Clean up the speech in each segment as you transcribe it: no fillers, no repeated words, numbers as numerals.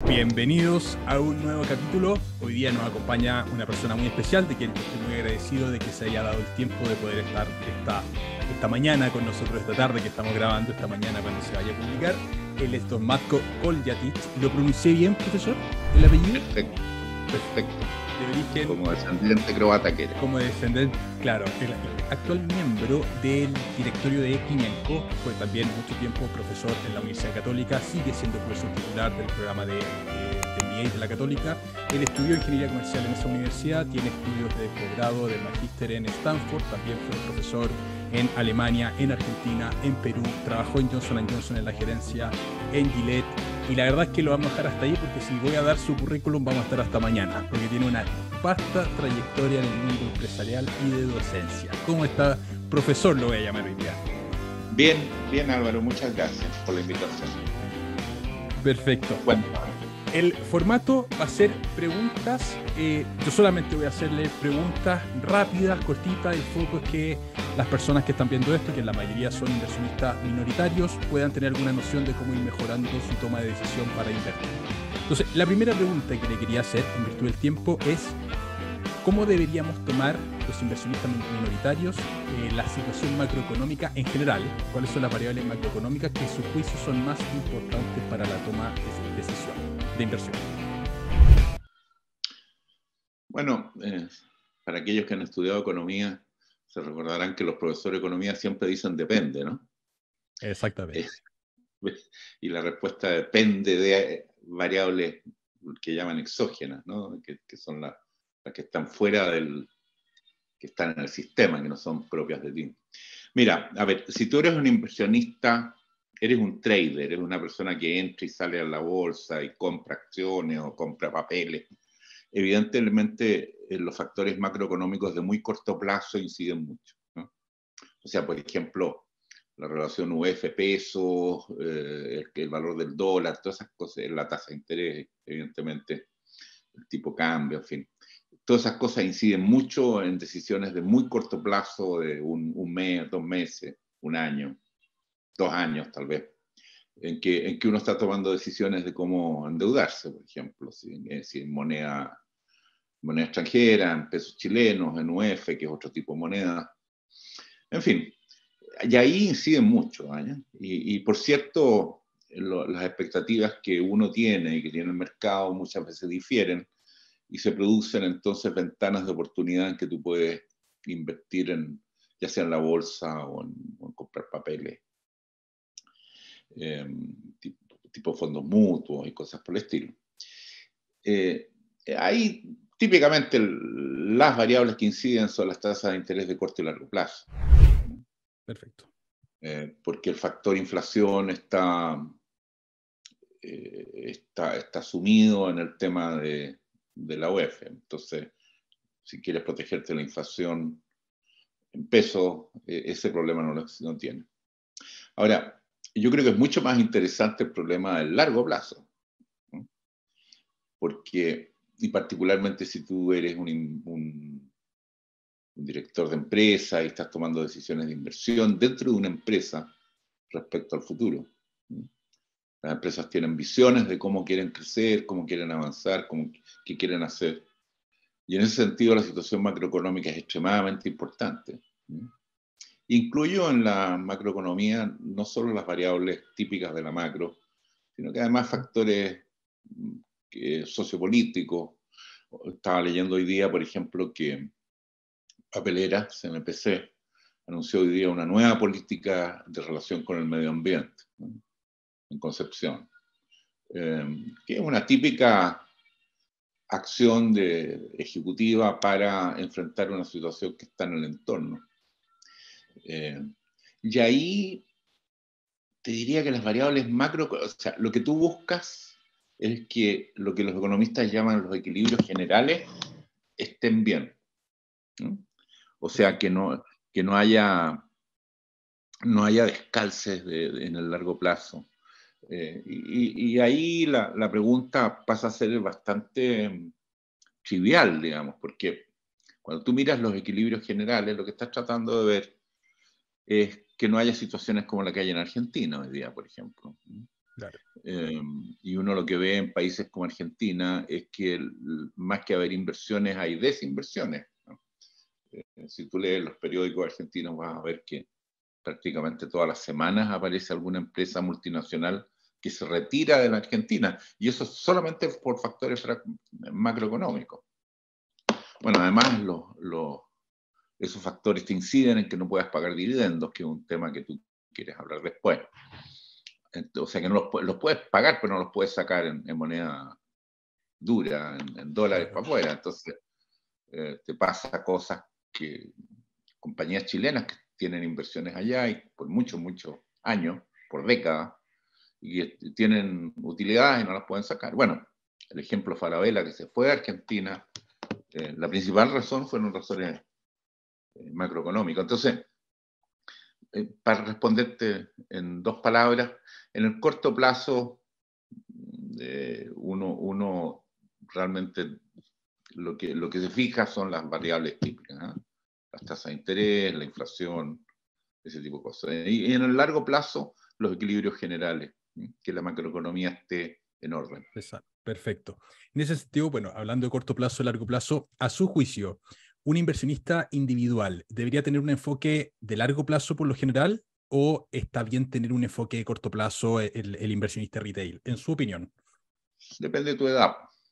Bienvenidos a un nuevo capítulo. Hoy día nos acompaña una persona muy especial, de quien estoy muy agradecido de que se haya dado el tiempo de poder estar esta mañana con nosotros, esta tarde que estamos grabando, esta mañana cuando se vaya a publicar. Él es don Matko Koljatic. ¿Lo pronuncié bien, profesor? ¿El apellido? Perfecto, perfecto. De origen... Como descendiente croata que era. Como descendiente, claro. El actual miembro del directorio de Equinenco, fue también mucho tiempo profesor en la Universidad Católica, sigue siendo profesor titular del programa de MBA de la Católica. Él estudió Ingeniería Comercial en esa universidad, tiene estudios de posgrado, de magíster en Stanford, también fue profesor en Alemania, en Argentina, en Perú, trabajó en Johnson & Johnson en la gerencia, en Gillette, y la verdad es que lo vamos a dejar hasta ahí porque si voy a dar su currículum vamos a estar hasta mañana, porque tiene una vasta trayectoria en el mundo empresarial y de docencia. ¿Cómo está, profesor? Lo voy a llamar hoy día. Bien, bien Álvaro, muchas gracias por la invitación. Perfecto. Bueno. El formato va a ser preguntas. Yo solamente voy a hacerle preguntas rápidas, cortitas. El foco es que las personas que están viendo esto, que en la mayoría son inversionistas minoritarios, puedan tener alguna noción de cómo ir mejorando su toma de decisión para invertir. Entonces, la primera pregunta que le quería hacer, en virtud del tiempo, es ¿cómo deberíamos tomar los inversionistas minoritarios la situación macroeconómica en general? ¿Cuáles son las variables macroeconómicas que a su juicio son más importantes para la toma de decisión de inversión? Bueno, para aquellos que han estudiado economía, se recordarán que los profesores de economía siempre dicen depende, ¿no? Exactamente. Y la respuesta depende de variables que llaman exógenas, ¿no? Que son las que están fuera que están en el sistema, que no son propias de ti. Mira, a ver, si tú eres un inversionista, eres un trader, eres una persona que entra y sale a la bolsa y compra acciones o compra papeles, evidentemente los factores macroeconómicos de muy corto plazo inciden mucho, ¿no? O sea, por ejemplo, la relación UF-peso, el valor del dólar, todas esas cosas, la tasa de interés, evidentemente, el tipo de cambio, en fin. Todas esas cosas inciden mucho en decisiones de muy corto plazo, de un mes, 2 meses, un año, 2 años tal vez, en que uno está tomando decisiones de cómo endeudarse, por ejemplo, si en moneda extranjera, en pesos chilenos, en UF, que es otro tipo de moneda. En fin, y ahí inciden mucho, ¿eh? Y por cierto, las expectativas que uno tiene y que tiene el mercado muchas veces difieren, y se producen entonces ventanas de oportunidad en que tú puedes invertir ya sea en la bolsa o en comprar papeles, tipo fondos mutuos y cosas por el estilo. Ahí típicamente las variables que inciden son las tasas de interés de corto y largo plazo. Perfecto. Porque el factor inflación está sumido en el tema de la UEF. Entonces, si quieres protegerte de la inflación en pesos, ese problema no tiene. Ahora, yo creo que es mucho más interesante el problema del largo plazo, ¿no? Porque, y particularmente si tú eres un director de empresa y estás tomando decisiones de inversión dentro de una empresa respecto al futuro, ¿no? Las empresas tienen visiones de cómo quieren crecer, cómo quieren avanzar, qué quieren hacer. Y en ese sentido la situación macroeconómica es extremadamente importante, ¿no? Incluyo en la macroeconomía no solo las variables típicas de la macro, sino que además factores sociopolíticos. Estaba leyendo hoy día, por ejemplo, que Papelera, CMPC, anunció hoy día una nueva política de relación con el medio ambiente, ¿no? En Concepción, que es una típica acción ejecutiva para enfrentar una situación que está en el entorno. Y ahí te diría que las variables macro, o sea, lo que tú buscas es que lo que los economistas llaman los equilibrios generales estén bien, ¿no? O sea, que no haya descalces en el largo plazo. Y ahí la pregunta pasa a ser bastante trivial, digamos, porque cuando tú miras los equilibrios generales, lo que estás tratando de ver es que no haya situaciones como la que hay en Argentina hoy día, por ejemplo, Claro. Y uno lo que ve en países como Argentina es que más que haber inversiones hay desinversiones, ¿no? Si tú lees los periódicos argentinos vas a ver que prácticamente todas las semanas aparece alguna empresa multinacional que se retira de la Argentina, y eso solamente por factores macroeconómicos. Bueno, además esos factores te inciden en que no puedas pagar dividendos, que es un tema que tú quieres hablar después. O sea que no los puedes pagar, pero no los puedes sacar en moneda dura, en dólares para afuera. Entonces, te pasa cosas que compañías chilenas que tienen inversiones allá y por muchos años, por décadas, y tienen utilidades y no las pueden sacar. Bueno, el ejemplo Falabella, que se fue a Argentina, la principal razón fueron razones macroeconómicas. Entonces, para responderte en 2 palabras, en el corto plazo, uno realmente lo que se fija son las variables típicas, ¿eh? Las tasas de interés, la inflación, ese tipo de cosas. Y en el largo plazo, los equilibrios generales, ¿eh? Que la macroeconomía esté en orden. Exacto. Perfecto. En ese sentido, bueno, hablando de corto plazo y largo plazo, a su juicio, ¿un inversionista individual debería tener un enfoque de largo plazo por lo general o está bien tener un enfoque de corto plazo el inversionista retail? En su opinión. Depende de tu edad.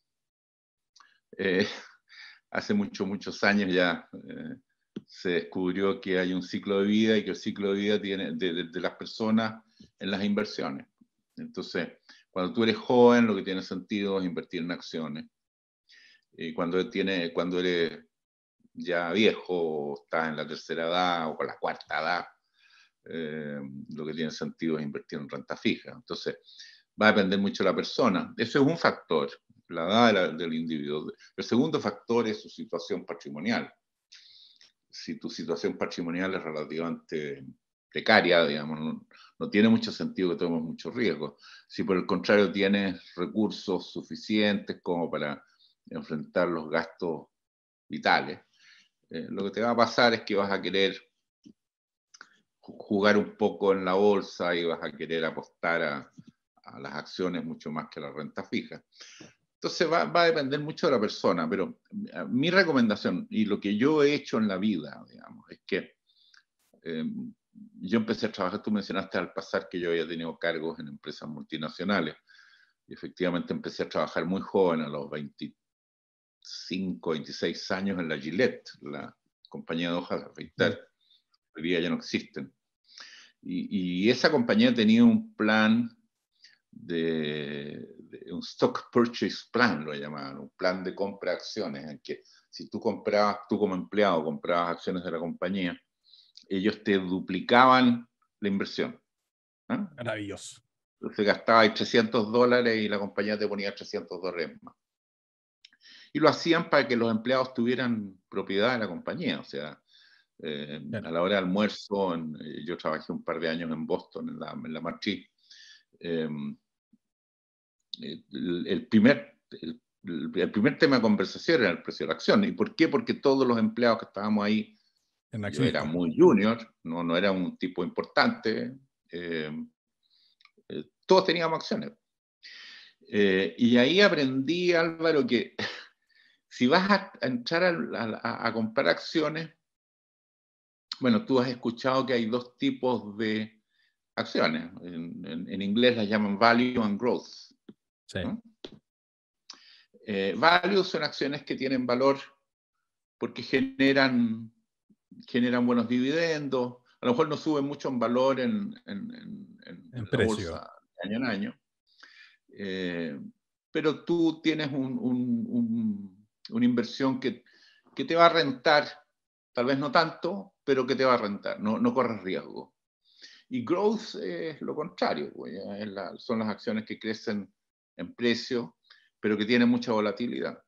Hace muchos años ya se descubrió que hay un ciclo de vida y que el ciclo de vida tiene de las personas en las inversiones. Entonces, cuando tú eres joven, lo que tiene sentido es invertir en acciones. Y cuando eres ya viejo, o estás en la tercera edad o con la cuarta edad, lo que tiene sentido es invertir en renta fija. Entonces, va a depender mucho de la persona. Eso es un factor, la edad del individuo. El segundo factor es su situación patrimonial. Si tu situación patrimonial es relativamente precaria, digamos, no tiene mucho sentido que tomes mucho riesgo. Si por el contrario tienes recursos suficientes como para enfrentar los gastos vitales, lo que te va a pasar es que vas a querer jugar un poco en la bolsa y vas a querer apostar a las acciones mucho más que a la renta fija. Entonces va a depender mucho de la persona, pero mi recomendación y lo que yo he hecho en la vida, digamos, es que yo empecé a trabajar, tú mencionaste al pasar que yo había tenido cargos en empresas multinacionales, y efectivamente empecé a trabajar muy joven, a los 25, 26 años en la Gillette, la compañía de hojas de afeitar. Hoy día ya no existen. Y esa compañía tenía un plan un stock purchase plan, lo llamaban, un plan de compra de acciones, en que si tú como empleado comprabas acciones de la compañía, ellos te duplicaban la inversión. ¿Eh? Maravilloso. Entonces gastabas $300 y la compañía te ponía $300 más. Y lo hacían para que los empleados tuvieran propiedad de la compañía, o sea, Claro. a la hora de almuerzo, yo trabajé un par de años en Boston, en la matriz. El primer tema de conversación era el precio de la acción. ¿Y por qué? Porque todos los empleados que estábamos ahí, yo era muy junior, no era un tipo importante, todos teníamos acciones. Y ahí aprendí, Álvaro, que si vas a entrar a comprar acciones, bueno, tú has escuchado que hay 2 tipos de acciones. En inglés las llaman value and growth. Sí. ¿No? Value son acciones que tienen valor porque generan buenos dividendos, a lo mejor no suben mucho en valor en la precio. bolsa de año en año, pero tú tienes una inversión que te va a rentar, tal vez no tanto, pero que te va a rentar, no corres riesgo. Y growth es lo contrario, pues, son las acciones que crecen en precio, pero que tienen mucha volatilidad.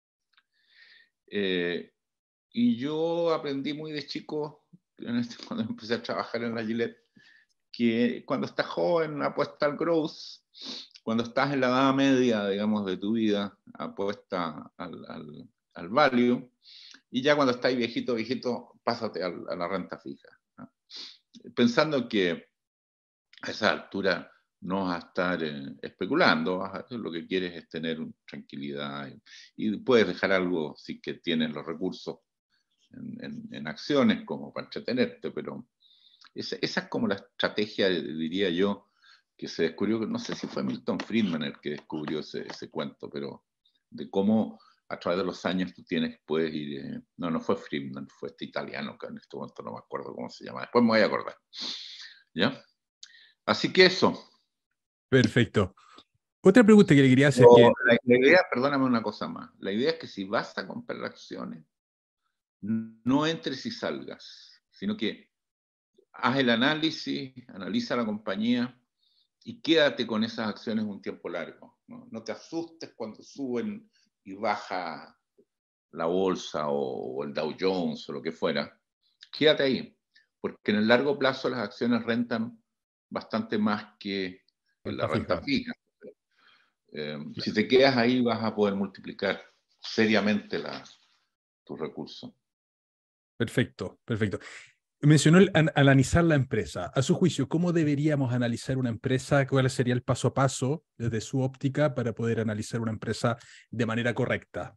Y yo aprendí muy de chico, cuando empecé a trabajar en la Gillette, que cuando estás joven apuesta al growth, cuando estás en la edad media, digamos, de tu vida, apuesta al value, y ya cuando estás viejito, pásate a la renta fija, ¿no? Pensando que a esa altura no vas a estar especulando, lo que quieres es tener tranquilidad y puedes dejar algo si que tienes los recursos en acciones como para entretenerte, pero esa es como la estrategia, diría yo, que se descubrió, no sé si fue Milton Friedman el que descubrió ese cuento, pero de cómo a través de los años tú puedes ir, no fue Friedman, fue este italiano, que en este momento no me acuerdo cómo se llama, después me voy a acordar, ¿ya? Así que eso. Perfecto. Otra pregunta que le quería hacer, que La idea, perdóname una cosa más, la idea es que si vas a comprar acciones, no entres y salgas, sino que haz el análisis, analiza la compañía y quédate con esas acciones un tiempo largo. No te asustes cuando suben y baja la bolsa o el Dow Jones o lo que fuera. Quédate ahí, porque en el largo plazo las acciones rentan bastante más que la renta renta fija. fija. Si te quedas ahí vas a poder multiplicar seriamente tus recursos. Perfecto, perfecto. Mencionó analizar la empresa. A su juicio, ¿cómo deberíamos analizar una empresa? ¿Cuál sería el paso a paso desde su óptica para poder analizar una empresa de manera correcta?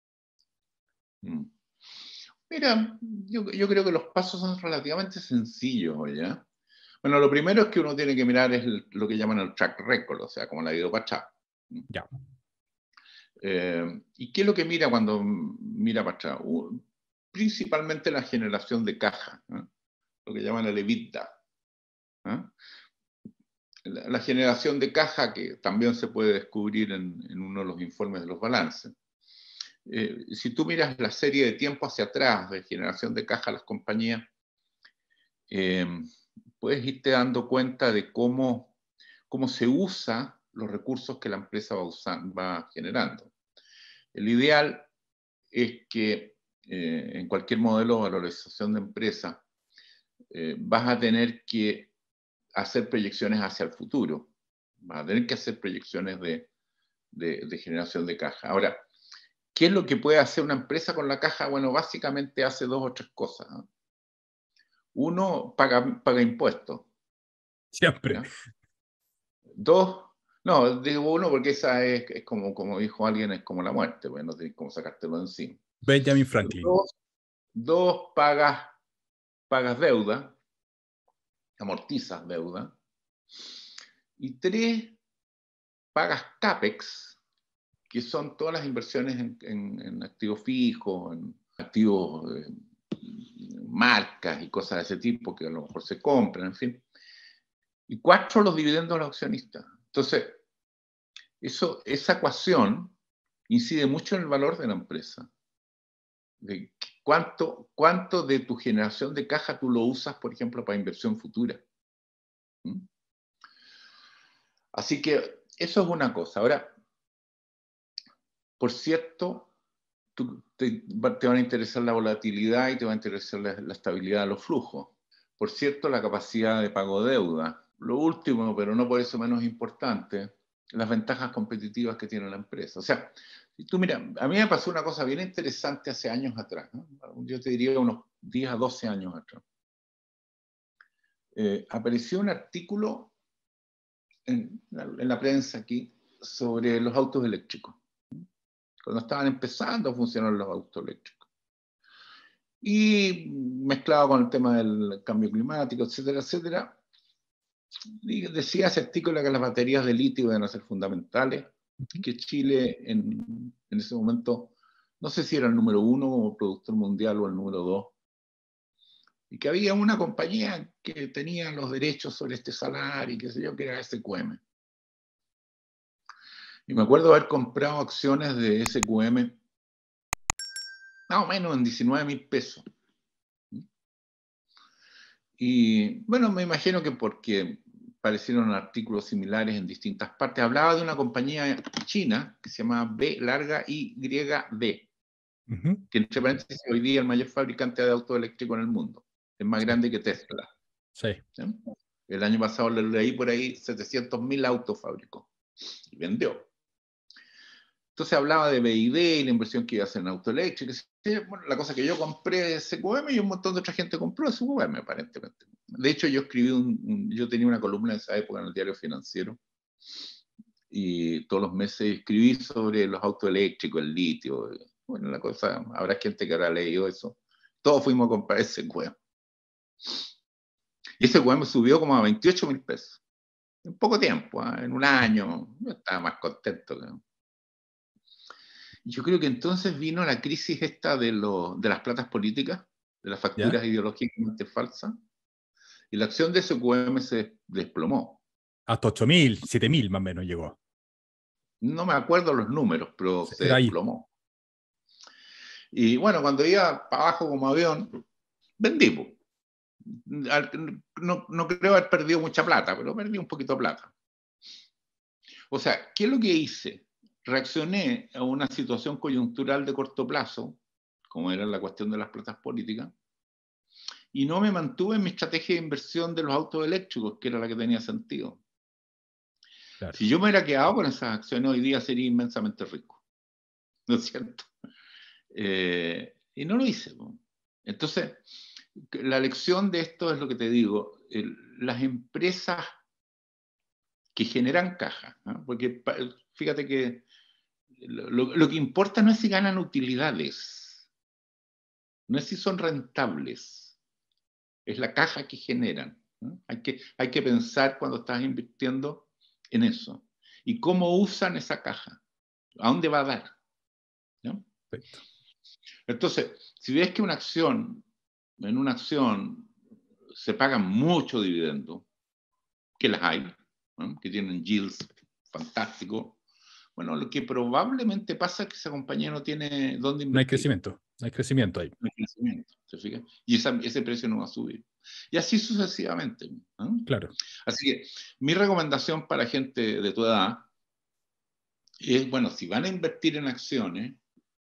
Mira, yo creo que los pasos son relativamente sencillos, ¿ya? Bueno, lo primero es que uno tiene que mirar es lo que llaman el track record, o sea, como la ido para atrás. Ya. ¿Y qué es lo que mira cuando mira para atrás? Principalmente la generación de caja, lo que llaman el EBITDA. La generación de caja, que también se puede descubrir en uno de los informes de los balances. Si tú miras la serie de tiempo hacia atrás de generación de caja de las compañías, puedes irte dando cuenta de cómo se usa los recursos que la empresa va generando. El ideal es que en cualquier modelo de valorización de empresa vas a tener que hacer proyecciones hacia el futuro. Vas a tener que hacer proyecciones de generación de caja. Ahora, ¿qué es lo que puede hacer una empresa con la caja? Bueno, básicamente hace dos o tres cosas. Uno, paga impuestos. Siempre. ¿Ya? Dos, no, digo uno porque esa es como dijo alguien, es como la muerte, pues no tienes cómo sacártelo de encima. Benjamin Franklin. Dos, pagas deuda, amortizas deuda. Y tres, pagas CAPEX, que son todas las inversiones en activos fijos, en activos, marcas y cosas de ese tipo que a lo mejor se compran, en fin. Y cuatro, los dividendos a los accionistas. Entonces, esa ecuación incide mucho en el valor de la empresa. De cuánto de tu generación de caja tú lo usas, por ejemplo, para inversión futura. Así que eso es una cosa. Ahora, por cierto, te van a interesar la volatilidad y te va a interesar la estabilidad de los flujos. Por cierto, la capacidad de pago de deuda. Lo último, pero no por eso menos importante, las ventajas competitivas que tiene la empresa. O sea, tú mira, a mí me pasó una cosa bien interesante hace años atrás, ¿no? Yo te diría unos 10 a 12 años atrás. Apareció un artículo en la prensa aquí sobre los autos eléctricos, cuando estaban empezando a funcionar los autos eléctricos. Y mezclado con el tema del cambio climático, etcétera, etcétera, y decía ese artículo que las baterías de litio iban a ser fundamentales, que Chile en ese momento, no sé si era el número 1 como productor mundial o el número 2, y que había una compañía que tenía los derechos sobre este salar y qué sé yo, que era SQM. Y me acuerdo haber comprado acciones de SQM más o menos en 19.000 pesos. Y bueno, me imagino que porque aparecieron artículos similares en distintas partes. Hablaba de una compañía china que se llama B larga YD, que entre paréntesis hoy día es el mayor fabricante de autos eléctricos en el mundo. Es más grande que Tesla. Sí. ¿Sí? El año pasado le leí por ahí 700.000 autos fabricó y vendió. Entonces hablaba de BID y la inversión que iba a hacer en auto eléctrico. Bueno, la cosa que yo compré SQM y un montón de otra gente compró SQM, aparentemente. De hecho, yo escribí yo tenía una columna en esa época en el Diario Financiero, y todos los meses escribí sobre los autos eléctricos, el litio. Bueno, la cosa, habrá gente que habrá leído eso. Todos fuimos a comprar ese huevo. Y ese huevo me subió como a 28.000 pesos. En poco tiempo, en un año, yo estaba más contento. Yo creo que entonces vino la crisis esta de las platas políticas, de las ¿Ya? facturas ideológicamente falsas, y la acción de SQM se desplomó. Hasta 8.000, 7.000 más o menos llegó. No me acuerdo los números, pero se Era ahí. desplomó. Y bueno, cuando iba para abajo como avión, vendí. No creo haber perdido mucha plata, pero perdí un poquito de plata. O sea, ¿qué es lo que hice? Reaccioné a una situación coyuntural de corto plazo, como era la cuestión de las platas políticas, y no me mantuve en mi estrategia de inversión de los autos eléctricos, que era la que tenía sentido. Claro. Si yo me hubiera quedado con esas acciones hoy día sería inmensamente rico, ¿no es cierto? Y no lo hice. Entonces, la lección de esto es lo que te digo, las empresas que generan caja, ¿no? Porque fíjate que lo que importa no es si ganan utilidades, no es si son rentables, es la caja que generan, ¿no? Hay que pensar cuando estás invirtiendo en eso. ¿Y cómo usan esa caja? ¿A dónde va a dar? ¿No? Perfecto. Entonces, si ves que en una acción se pagan mucho dividendo, que las hay, ¿no? Que tienen yields fantásticos, bueno, lo que probablemente pasa es que esa compañía no tiene dónde No hay invertir. crecimiento. No hay crecimiento ahí. No hay crecimiento, ¿te fijas? Y ese precio no va a subir. Y así sucesivamente, ¿no? Claro. Así que mi recomendación para gente de tu edad es, bueno, si van a invertir en acciones,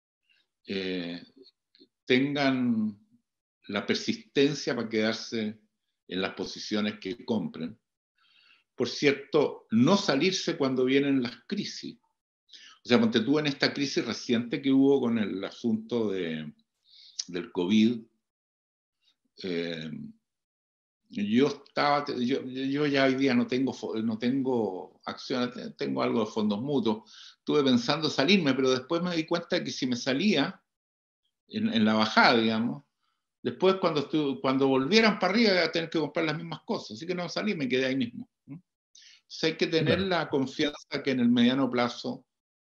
tengan la persistencia para quedarse en las posiciones que compren. Por cierto, no salirse cuando vienen las crisis. O sea, ponte tú en esta crisis reciente que hubo con el asunto del COVID. Yo ya hoy día no tengo acciones, tengo algo de fondos mutuos. Estuve pensando salirme, pero después me di cuenta que si me salía en la bajada, digamos, después cuando volvieran para arriba iba a tener que comprar las mismas cosas. Así que no salí, me quedé ahí mismo. Entonces hay que tener Claro. la confianza que en el mediano plazo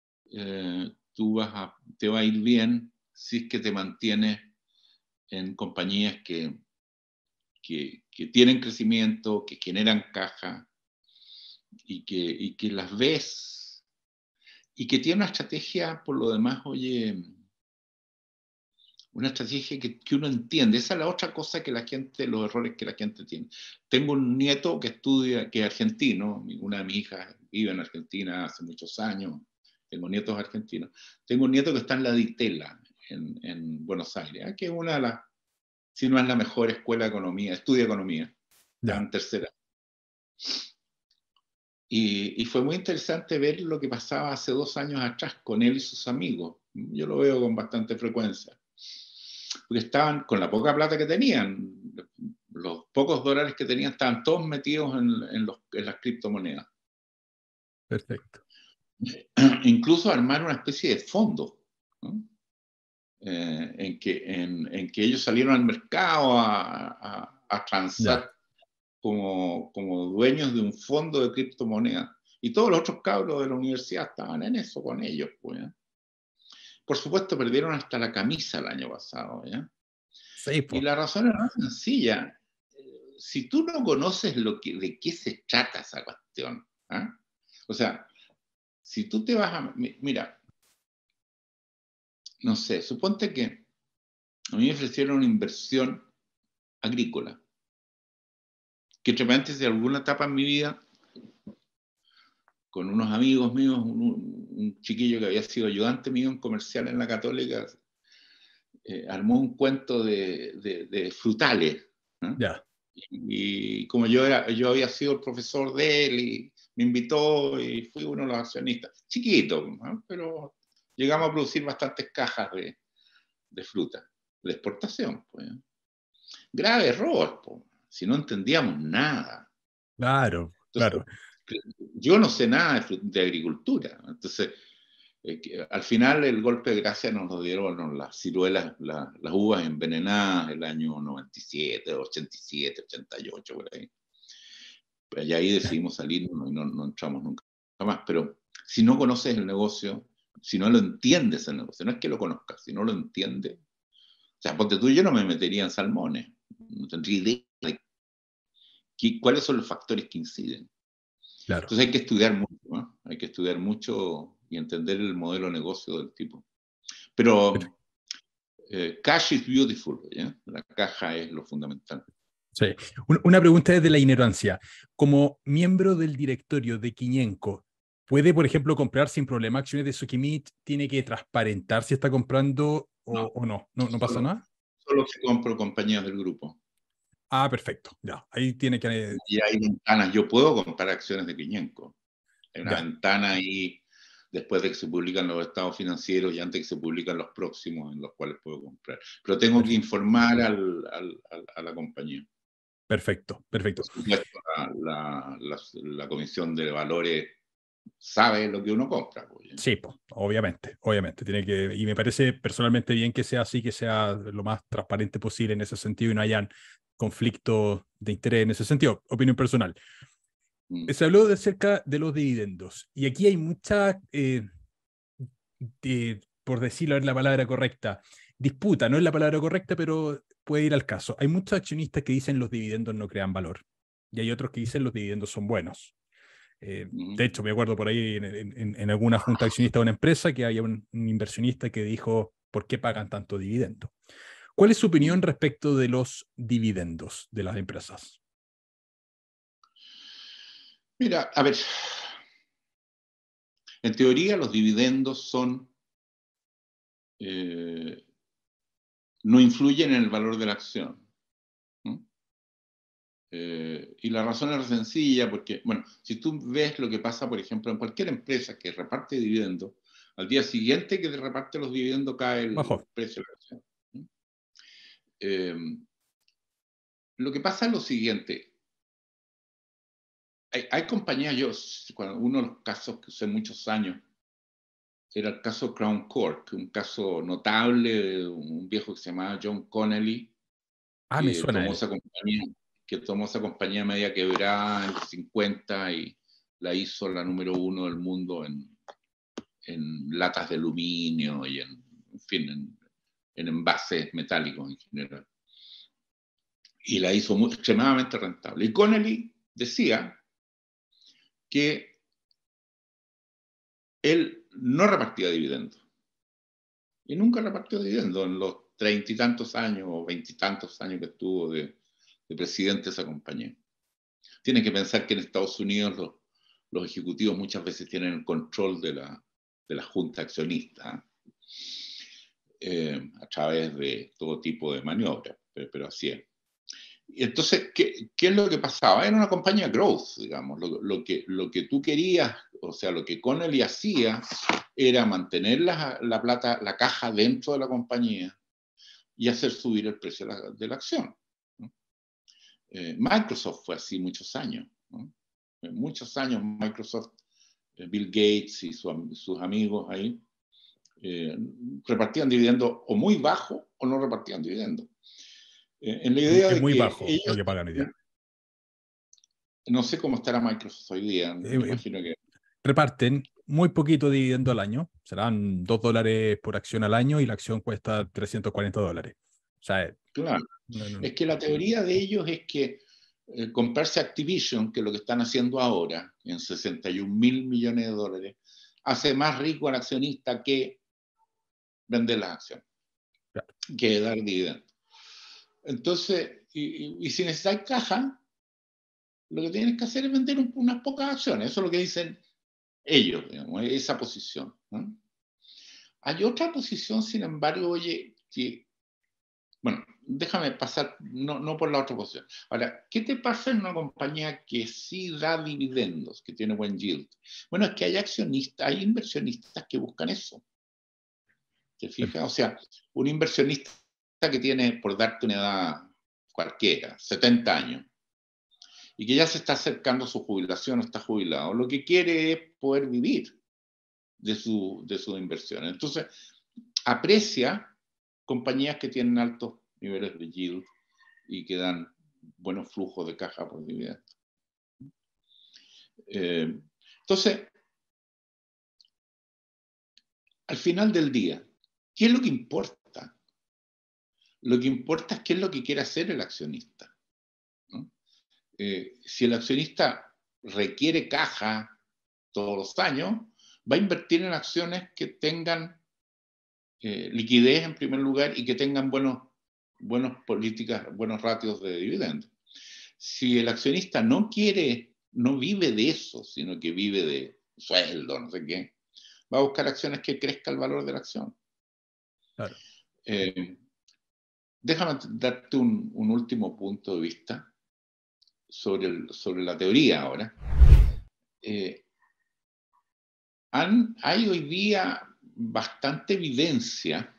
te va a ir bien si es que te mantienes en compañías que tienen crecimiento, que generan caja y que las ves y que tienen una estrategia, por lo demás, oye, una estrategia que uno entiende. Esa es la otra cosa que la gente, los errores que la gente tiene. Tengo un nieto que estudia, que es argentino, una de mis hijas vive en Argentina hace muchos años, tengo nietos argentinos. Tengo un nieto que está en la Ditela, en Buenos Aires, que es una de las, si no es la mejor escuela de economía, estudia economía, está Ya. en tercera. Y fue muy interesante ver lo que pasaba hace 2 años atrás con él y sus amigos. Yo lo veo con bastante frecuencia. Porque estaban con la poca plata que tenían, los pocos dólares que tenían, estaban todos metidos en las criptomonedas. Perfecto. Incluso armar una especie de fondo, ¿no? En que ellos salieron al mercado a Ya. transar como dueños de un fondo de criptomonedas. Y todos los otros cabros de la universidad estaban en eso con ellos. Pues, ¿eh? Por supuesto, perdieron hasta la camisa el año pasado. ¿Ya? Sí, Y pues. la razón es muy sencilla. Si tú no conoces de qué se trata esa cuestión, ¿eh? O sea, si tú te vas a... Mira, no sé, suponte que a mí me ofrecieron una inversión agrícola, que entre paréntesis, de alguna etapa en mi vida, con unos amigos míos, un chiquillo que había sido ayudante mío en comercial en la Católica, armó un cuento de frutales, ¿no? Ya. Y como yo había sido el profesor de él y me invitó y fui uno de los accionistas, chiquito, ¿no? Pero llegamos a producir bastantes cajas de fruta, de exportación. Pues. Grave error, pues. si no entendíamos nada. Claro, Entonces, claro. yo no sé nada de agricultura. Entonces, al final el golpe de gracia nos lo dieron las ciruelas, las uvas envenenadas el año 97, 87, 88, por ahí. Y ahí decidimos salirnos y no entramos nunca más. Pero si no conoces el negocio, si no lo entiendes el negocio, no es que lo conozcas, si no lo entiendes. O sea, ponte tú, yo no me metería en salmones, no tendría idea de cuáles son los factores que inciden. Claro. Entonces hay que estudiar mucho, ¿no? Hay que estudiar mucho y entender el modelo de negocio del tipo. Pero cash is beautiful, ¿ya? La caja es lo fundamental. Sí. Una pregunta desde la ignorancia. Como miembro del directorio de Quiñenco, ¿puede, por ejemplo, comprar sin problema acciones de Sokimich? ¿Tiene que transparentar si está comprando No, o no? ¿No pasa nada? solo si compro compañías del grupo. Ah, perfecto. Ya, ahí tiene que... Y hay ventanas, yo puedo comprar acciones de Quiñenco. Hay una Ya, ventana ahí después de que se publican los estados financieros y antes de que se publican los próximos en los cuales puedo comprar. Pero tengo que perfecto. informar a la compañía. Perfecto, Por perfecto. supuesto, la Comisión de Valores sabe lo que uno compra. Pues, Sí, po, obviamente, obviamente. Tiene que, y me parece personalmente bien que sea así, que sea lo más transparente posible en ese sentido y no hayan conflictos de interés en ese sentido. Opinión personal. ¿eh? Se habló de acerca de los dividendos y aquí hay mucha, por decirlo es la palabra correcta, disputa, no es la palabra correcta, pero puede ir al caso. Hay muchos accionistas que dicen los dividendos no crean valor y hay otros que dicen los dividendos son buenos. De hecho, me acuerdo por ahí en alguna junta accionista de una empresa que había un inversionista que dijo, ¿por qué pagan tanto dividendo? ¿Cuál es su opinión respecto de los dividendos de las empresas? Mira, a ver, en teoría los dividendos no influyen en el valor de la acción. ¿No? Y la razón es sencilla porque, bueno, si tú ves lo que pasa, por ejemplo, en cualquier empresa que reparte dividendos, al día siguiente que te reparte los dividendos cae el Bajo. precio de la acción. ¿No? Lo que pasa es lo siguiente. Hay compañías, uno de los casos que usé muchos años, era el caso Crown Cork, un caso notable de un viejo que se llamaba John Connelly, Ah, me suena a él. que tomó esa compañía media quebrada en los 50 y la hizo la número 1 del mundo en latas de aluminio y en fin, en envases metálicos en general. Y la hizo extremadamente rentable. Y Connelly decía que él no repartía dividendos. Y nunca repartió dividendos en los 30 y tantos años o 20 y tantos años que estuvo de presidente de esa compañía. Tienen que pensar que en Estados Unidos los ejecutivos muchas veces tienen el control de la junta accionista a través de todo tipo de maniobras, pero así es. Y entonces, ¿qué es lo que pasaba? Era una compañía growth, digamos. Lo que tú querías, o sea, lo que Connelly hacía era mantener la plata, la caja dentro de la compañía y hacer subir el precio de la acción. ¿No? Microsoft fue así muchos años. ¿No? En muchos años Microsoft, Bill Gates y sus amigos ahí, repartían dividendos o muy bajo o no repartían dividendos. En la idea Es de muy que bajo lo ellos, que pagan hoy día. no sé cómo estará Microsoft hoy día, Eh, me eh, imagino que... Reparten muy poquito dividendo al año. Serán $2 por acción al año y la acción cuesta $340. O sea, Claro, es que la teoría de ellos es que comprarse Activision, que es lo que están haciendo ahora, en 61 mil millones de dólares, hace más rico al accionista que vender las acciones, claro. que dar dividendos. Entonces, y si necesitas caja, lo que tienes que hacer es vender unas pocas acciones. Eso es lo que dicen ellos, digamos, esa posición. ¿No? Hay otra posición, sin embargo, oye, que, bueno, déjame pasar, no por la otra posición. Ahora, ¿qué te pasa en una compañía que sí da dividendos, que tiene buen yield? Bueno, es que hay accionistas, hay inversionistas que buscan eso. ¿Te fijas? O sea, un inversionista que tiene, por darte una edad, cualquiera, 70 años, y que ya se está acercando a su jubilación o está jubilado, lo que quiere es poder vivir de sus inversiones. Entonces, aprecia compañías que tienen altos niveles de yield y que dan buenos flujos de caja por dividendo. Entonces, al final del día, ¿qué es lo que importa? Lo que importa es qué es lo que quiere hacer el accionista, ¿no? Si el accionista requiere caja todos los años, va a invertir en acciones que tengan liquidez en primer lugar y que tengan buenas políticas, buenos ratios de dividendos. Si el accionista no vive de eso, sino que vive de sueldo, no sé qué, va a buscar acciones que crezca el valor de la acción. Claro. Déjame darte un último punto de vista sobre la teoría ahora. Hay hoy día bastante evidencia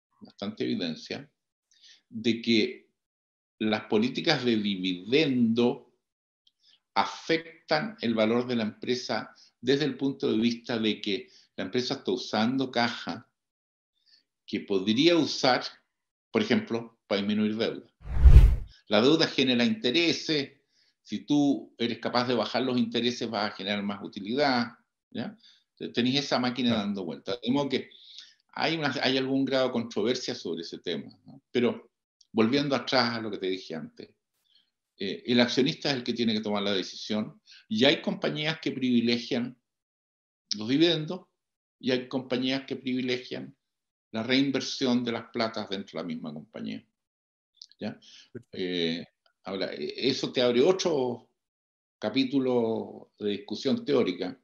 de que las políticas de dividendo afectan el valor de la empresa desde el punto de vista de que la empresa está usando caja que podría usar, por ejemplo, para disminuir deuda. La deuda genera intereses. Si tú eres capaz de bajar los intereses, vas a generar más utilidad, ¿ya? Tenéis esa máquina dando vueltas. De modo que hay algún grado de controversia sobre ese tema, ¿no? Pero volviendo atrás a lo que te dije antes, el accionista es el que tiene que tomar la decisión, y hay compañías que privilegian los dividendos y hay compañías que privilegian la reinversión de las platas dentro de la misma compañía, ¿ya? Ahora, eso te abre otro capítulo de discusión teórica,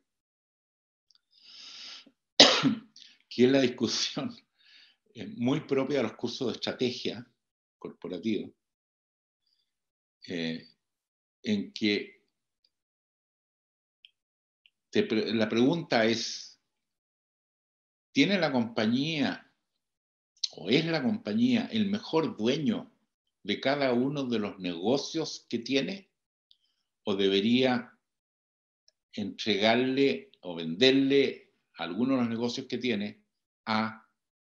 que es la discusión muy propia de los cursos de estrategia corporativa, en que la pregunta es, ¿tiene la compañía o es la compañía el mejor dueño de cada uno de los negocios que tiene? ¿O debería entregarle o venderle algunos de los negocios que tiene a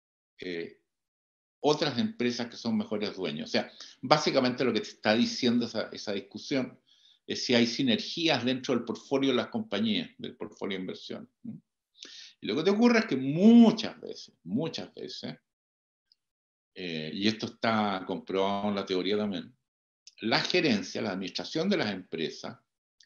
otras empresas que son mejores dueños? O sea, básicamente lo que te está diciendo esa discusión es si hay sinergias dentro del portfolio de las compañías, del portfolio de inversión. Y lo que te ocurre es que muchas veces, y esto está comprobado en la teoría también, la gerencia, la administración de las empresas,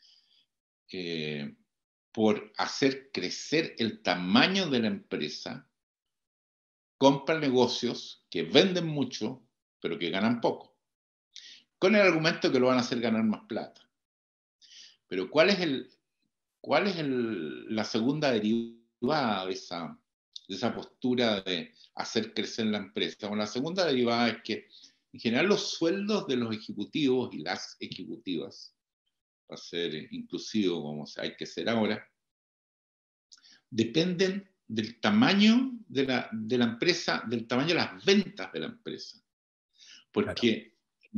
por hacer crecer el tamaño de la empresa, compra negocios que venden mucho, pero que ganan poco, con el argumento que lo van a hacer ganar más plata. Pero ¿cuál es la segunda derivada de esa postura de hacer crecer la empresa? Bueno, la segunda derivada es que en general los sueldos de los ejecutivos y las ejecutivas, para ser inclusivo como hay que ser ahora, dependen del tamaño de la empresa, del tamaño de las ventas de la empresa. Porque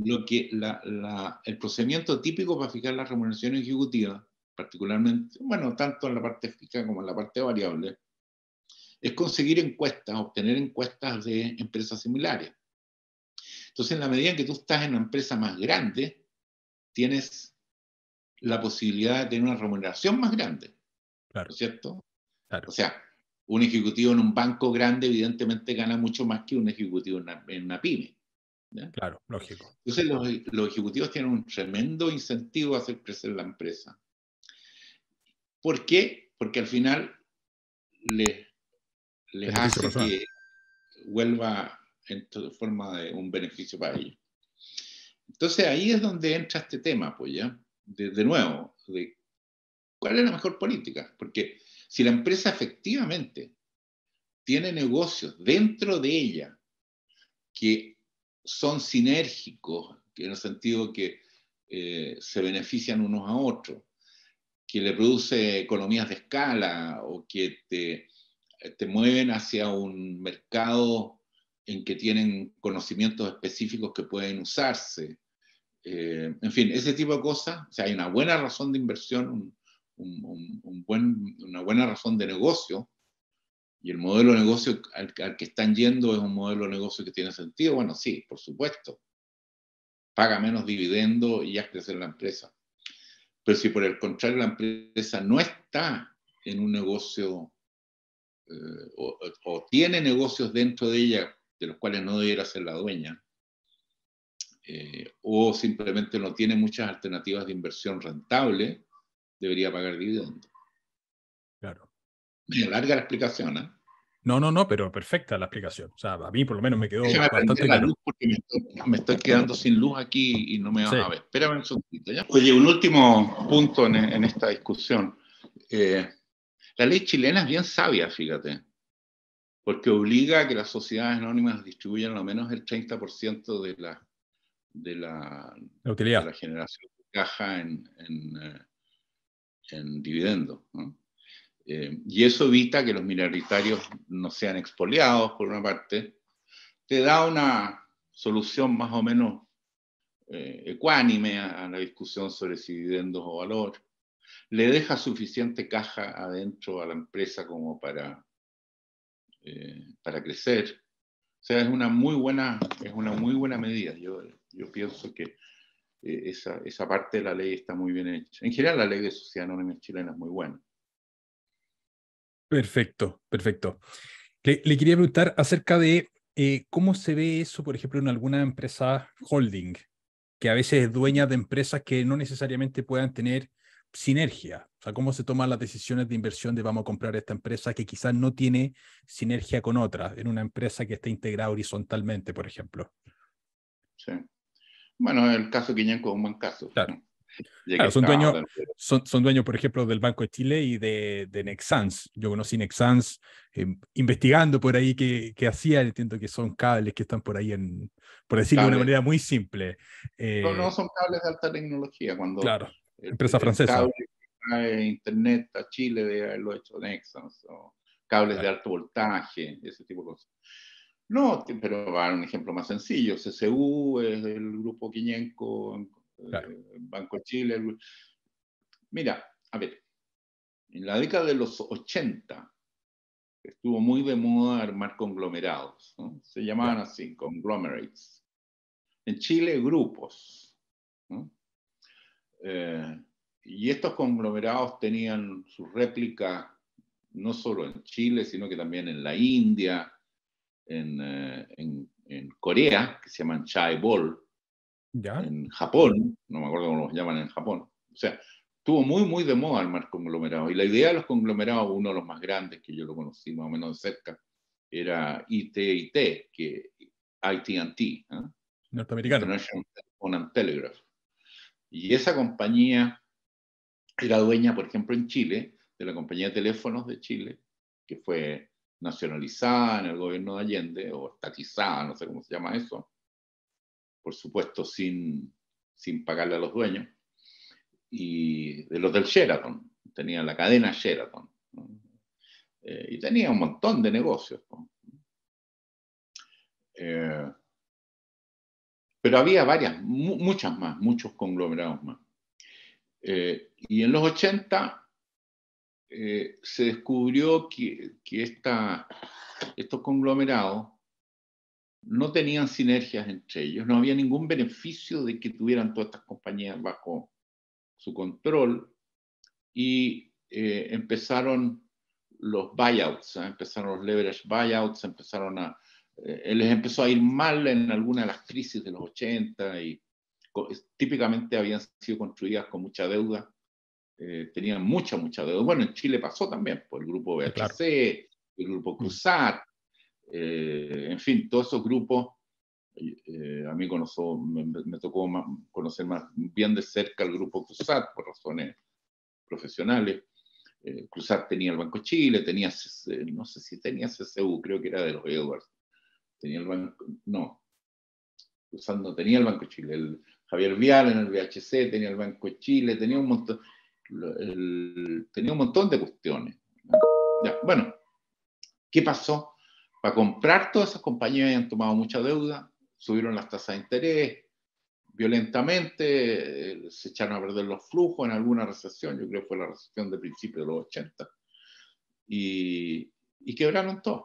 el procedimiento típico para fijar las remuneraciones ejecutivas, particularmente, bueno, tanto en la parte fija como en la parte variable, es conseguir encuestas, obtener encuestas de empresas similares. Entonces, en la medida en que tú estás en una empresa más grande, tienes la posibilidad de tener una remuneración más grande, claro, ¿no es cierto? Claro. O sea, un ejecutivo en un banco grande evidentemente gana mucho más que un ejecutivo en una pyme, ¿ya? Claro, lógico. Entonces los ejecutivos tienen un tremendo incentivo a hacer crecer la empresa. ¿Por qué? Porque al final les hace que vuelva en forma de un beneficio para ellos. Entonces ahí es donde entra este tema, pues ya, de nuevo, de cuál es la mejor política. Porque si la empresa efectivamente tiene negocios dentro de ella que son sinérgicos, que en el sentido que se benefician unos a otros, que le produce economías de escala o que te mueven hacia un mercado en que tienen conocimientos específicos que pueden usarse, En fin, ese tipo de cosas. O sea, hay una buena razón de inversión, una buena razón de negocio, y el modelo de negocio al que están yendo es un modelo de negocio que tiene sentido. Bueno, sí, por supuesto. Paga menos dividendo y haz crecer la empresa. Pero si por el contrario la empresa no está en un negocio o tiene negocios dentro de ella de los cuales no debiera ser la dueña, o simplemente no tiene muchas alternativas de inversión rentable, debería pagar dividendos. Claro. Me larga la explicación, ¿eh? No, pero perfecta la explicación. O sea, a mí por lo menos me quedó Déjame prender bastante la claro. luz porque me estoy quedando sin luz aquí y no me vas Sí. a ver. Espérame un segundito, ¿ya? Oye, un último punto en esta discusión. La ley chilena es bien sabia, fíjate, porque obliga a que las sociedades anónimas distribuyan al menos el 30% de la La de utilidad. la generación de caja en dividendos, ¿no? Y eso evita que los minoritarios no sean expoliados, por una parte. Te da una solución más o menos ecuánime a la discusión sobre si dividendos o valor. Le deja suficiente caja adentro a la empresa como para crecer. O sea, es una muy buena medida. Yo pienso que esa parte de la ley está muy bien hecha. En general, la ley de sociedad anónima chilena es muy buena. Perfecto, perfecto. Le quería preguntar acerca de cómo se ve eso, por ejemplo, en alguna empresa holding, que a veces es dueña de empresas que no necesariamente puedan tener sinergia. O sea, cómo se toman las decisiones de inversión de vamos a comprar esta empresa que quizás no tiene sinergia con otra, en una empresa que esté integrada horizontalmente, por ejemplo. Sí. Bueno, el caso Quiñenco es un buen caso. Claro. Ya que Claro, está, son dueños, por ejemplo, del Banco de Chile y de Nexans. Yo conocí Nexans investigando por ahí qué hacían. Entiendo que son cables que están por ahí, por decirlo de una cables, manera muy simple. no son cables de alta tecnología. Cuando Claro, el, empresa el cable francesa. que trae internet a Chile debe haberlo hecho Nexans, o cables de Claro, alto voltaje, ese tipo de cosas. No, pero va a dar un ejemplo más sencillo. CCU es el grupo Quiñenco, claro. Banco de Chile. Mira, a ver, en la década de los 80 estuvo muy de moda armar conglomerados, ¿no? Se llamaban Ya. así, conglomerates. En Chile, grupos, ¿no? Y estos conglomerados tenían sus réplicas no solo en Chile, sino que también en la India, en Corea, que se llaman chaebol, Ya. en Japón, no me acuerdo cómo los llaman en Japón. O sea, estuvo muy, muy de moda armar conglomerados. Y la idea de los conglomerados, uno de los más grandes que yo lo conocí más o menos de cerca, era ITT, que AT&T, ¿eh? Norteamericano. International Telephone and Telegraph. Y esa compañía era dueña, por ejemplo, en Chile, de la compañía de teléfonos de Chile, que fue nacionalizada en el gobierno de Allende, o estatizada, no sé cómo se llama eso, por supuesto sin pagarle a los dueños, y de los del Sheraton, tenía la cadena Sheraton, ¿no? Y tenía un montón de negocios, ¿no? Pero había muchas más, muchos conglomerados más. Y en los 80 se descubrió que estos conglomerados no tenían sinergias entre ellos, no había ningún beneficio de que tuvieran todas estas compañías bajo su control, y empezaron los buyouts, empezaron los leverage buyouts, les empezó a ir mal en alguna de las crisis de los 80 y típicamente habían sido construidas con mucha deuda, tenían mucha deuda. Bueno, en Chile pasó también, por el grupo Sí, claro. BHC, el grupo Cruzat, en fin, todos esos grupos. A mí me tocó conocer más bien de cerca el grupo Cruzat por razones profesionales. Cruzat tenía el Banco Chile, tenía, no sé si tenía CCU, creo que era de los Edwards. Tenía el banco, no, Cruzat no tenía el Banco Chile. El Javier Vial en el VHC tenía el Banco Chile, tenía un montón de cuestiones. Ya, bueno, ¿qué pasó? Para comprar todas esas compañías habían tomado mucha deuda, subieron las tasas de interés, violentamente, se echaron a perder los flujos en alguna recesión, yo creo que fue la recesión de principios de los 80, y quebraron todo.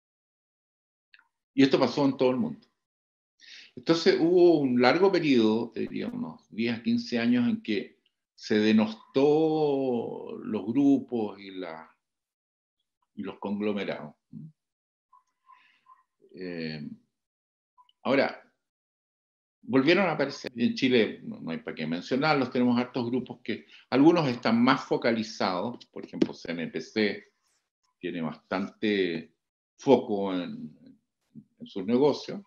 Y esto pasó en todo el mundo. Entonces hubo un largo periodo, te diría unos 10 a 15 años, en que se denostó los grupos y los conglomerados. Ahora, volvieron a aparecer. En Chile no hay para qué mencionarlos, tenemos hartos grupos que algunos están más focalizados, por ejemplo CNPC tiene bastante foco en sus negocios.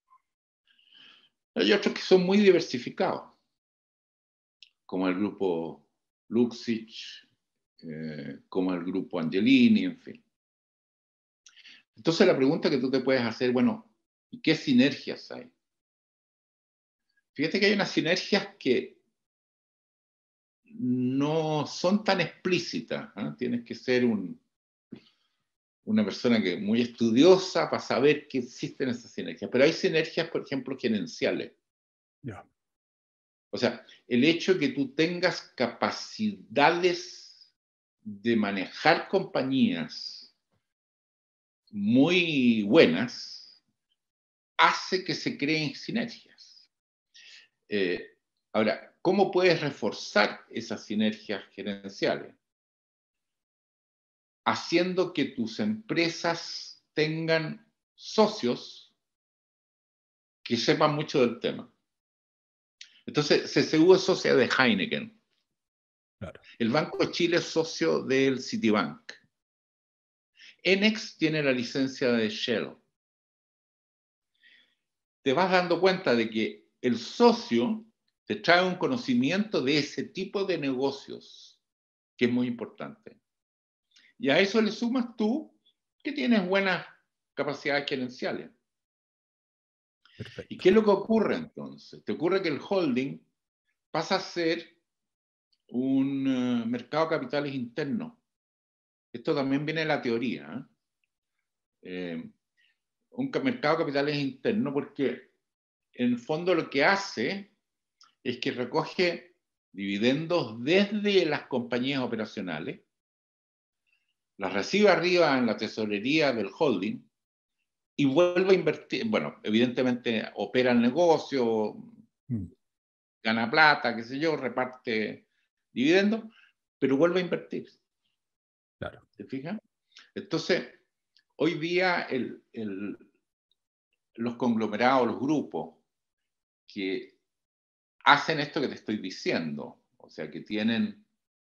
Hay otros que son muy diversificados, como el grupo Luxich, como el grupo Angelini, en fin. Entonces la pregunta que tú te puedes hacer, bueno, ¿y qué sinergias hay? Fíjate que hay unas sinergias que no son tan explícitas, ¿eh? Tienes que ser una persona que muy estudiosa para saber que existen esas sinergias. Pero hay sinergias, por ejemplo, gerenciales. Yeah. O sea, el hecho de que tú tengas capacidades de manejar compañías muy buenas hace que se creen sinergias. Ahora, ¿cómo puedes reforzar esas sinergias gerenciales? Haciendo que tus empresas tengan socios que sepan mucho del tema. Entonces, CCU es socia de Heineken. Claro. El Banco de Chile es socio del Citibank. Enex tiene la licencia de Shell. Te vas dando cuenta de que el socio te trae un conocimiento de ese tipo de negocios, que es muy importante. Y a eso le sumas tú que tienes buenas capacidades gerenciales. Perfecto. ¿Y qué es lo que ocurre entonces? Te ocurre que el holding pasa a ser un mercado de capitales interno. Esto también viene de la teoría. Un mercado de capitales interno porque en el fondo lo que hace es que recoge dividendos desde las compañías operacionales, las recibe arriba en la tesorería del holding y vuelve a invertir. Bueno, evidentemente opera el negocio, gana plata, qué sé yo, reparte dividendos, pero vuelve a invertir. Claro. ¿Te fijas? Entonces, hoy día los conglomerados, los grupos que hacen esto que te estoy diciendo, o sea, que tienen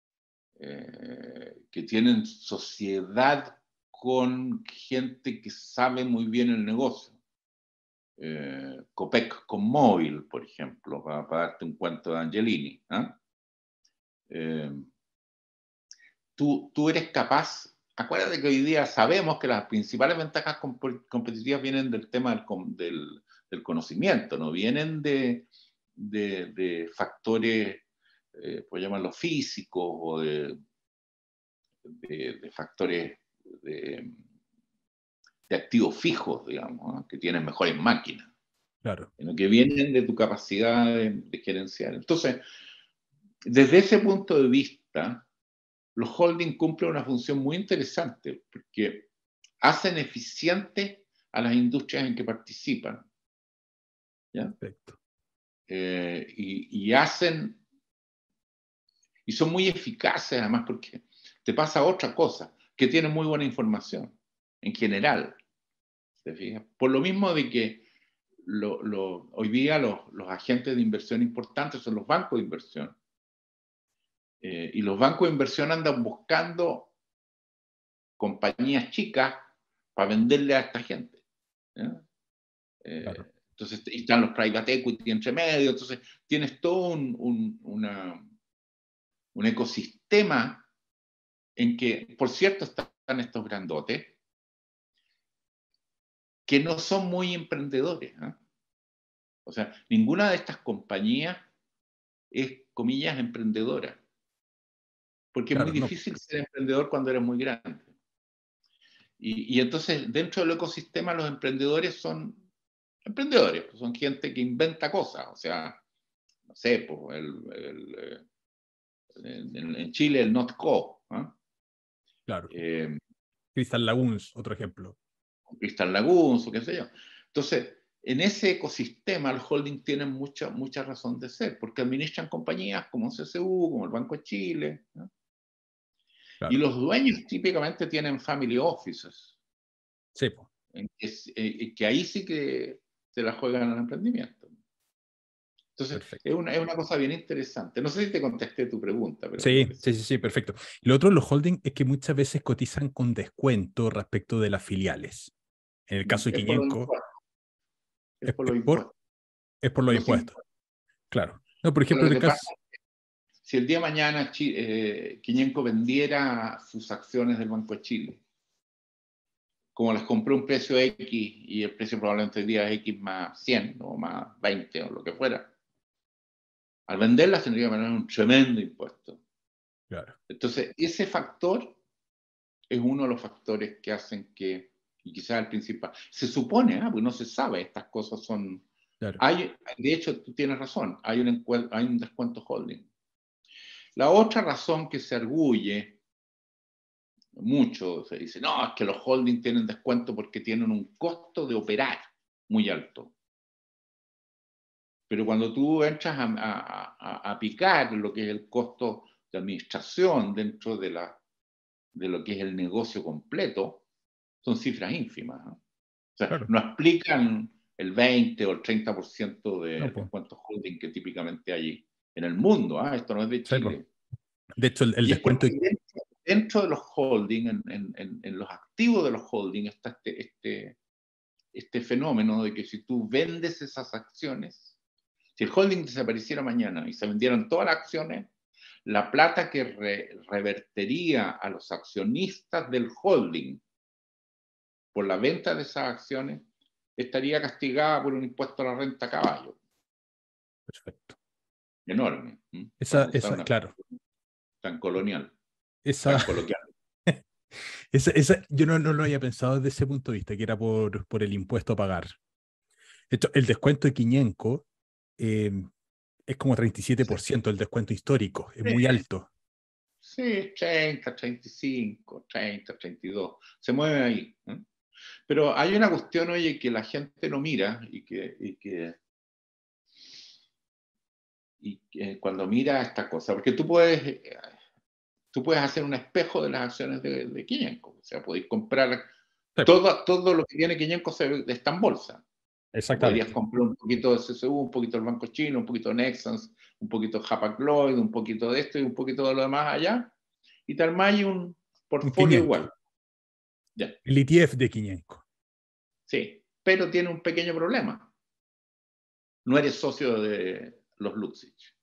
sociedad con gente que sabe muy bien el negocio. Copec con móvil, por ejemplo, para darte un cuento de Angelini. Tú eres capaz, acuérdate que hoy día sabemos que las principales ventajas competitivas vienen del tema del conocimiento, no vienen de factores, pues llamarlos físicos, o de factores de activos fijos, digamos, ¿no? Que tienen mejores máquinas, Claro. sino que vienen de tu capacidad de gerenciar. Entonces, desde ese punto de vista, los holdings cumplen una función muy interesante porque hacen eficientes a las industrias en que participan. ¿Ya? Perfecto. Y son muy eficaces además porque te pasa otra cosa, que tienen muy buena información en general. ¿Te fijas? Por lo mismo de que hoy día los agentes de inversión importantes son los bancos de inversión. Y los bancos de inversión andan buscando compañías chicas para venderle a esta gente. Claro. Entonces están los private equity entre medio, entonces tienes todo un ecosistema en que, por cierto, están estos grandotes que no son muy emprendedores. O sea, ninguna de estas compañías es, comillas, emprendedora. Porque es muy Claro, no. difícil ser emprendedor cuando eres muy grande. Y entonces, dentro del ecosistema, los emprendedores son emprendedores, son gente que inventa cosas. O sea, no sé, pues, en Chile el NotCo, ¿ah? Claro. Crystal Lagoons, otro ejemplo. Crystal Lagoons o qué sé yo. Entonces, en ese ecosistema, los holdings tienen mucha razón de ser, porque administran compañías como CSU, como el Banco de Chile, ¿no? Claro. Y los dueños típicamente tienen family offices. Sí, pues. Que ahí sí que se la juegan en el emprendimiento. Entonces, Perfecto. es una cosa bien interesante. No sé si te contesté tu pregunta, pero creo Sí, que sí, sí. sí, sí, perfecto. Lo otro de los holdings es que muchas veces cotizan con descuento respecto de las filiales. En el caso de Es por los Quiñenco, impuestos. Es es, por es los por, impuestos. es por los Los impuestos. impuestos. Claro. No, por Lo ejemplo, en el que pasa caso... es que si el día de mañana Quiñenco vendiera sus acciones del Banco de Chile, como les compró un precio X y el precio probablemente hoy día es X más 100 o más 20 o lo que fuera, al venderlas tendría que pagar un tremendo impuesto. Claro. Entonces, ese factor es uno de los factores que hacen que, y quizás el principal, se supone, porque no se sabe, estas cosas son... Claro. De hecho, tú tienes razón, hay un descuento holding. La otra razón que se arguye mucho, se dice, no, es que los holdings tienen descuento porque tienen un costo de operar muy alto. Pero cuando tú entras a picar lo que es el costo de administración dentro de lo que es el negocio completo, son cifras ínfimas, ¿no? O sea, Claro. no explican el 20 o el 30% de No, pues. descuentos holding que típicamente hay en el mundo. ¿Ah? Esto no es de Sí, pues. Chile. De hecho, el Y es descuento... porque dentro de los holding, en los activos de los holding, está este fenómeno de que si tú vendes esas acciones, si el holding desapareciera mañana y se vendieran todas las acciones, la plata que revertería a los accionistas del holding por la venta de esas acciones estaría castigada por un impuesto a la renta a caballo. Perfecto. Enorme. Para usar una Claro. tan colonial, Esa, tan coloquial. yo no lo había pensado desde ese punto de vista, que era por el impuesto a pagar. De hecho, el descuento de Quiñenco eh, es como 37% el descuento histórico, es muy alto. Sí, 30, 35, 30, 32. Se mueve ahí. Pero hay una cuestión, oye, que la gente no mira y que cuando mira esta cosa, porque tú puedes hacer un espejo de las acciones de Quiñenco. O sea, podéis comprar Sí, todo lo que tiene Quiñenco está en bolsa. O podrías exactamente. comprar un poquito de CSU, un poquito del Banco Chino, un poquito de Nexans, un poquito de Hapag-Lloyd, un poquito de esto y un poquito de lo demás allá, y te armáis un Un portfolio 500. igual. Ya, El ETF de Quiñenco. sí. Pero tiene un pequeño problema. No eres socio de los Luxich.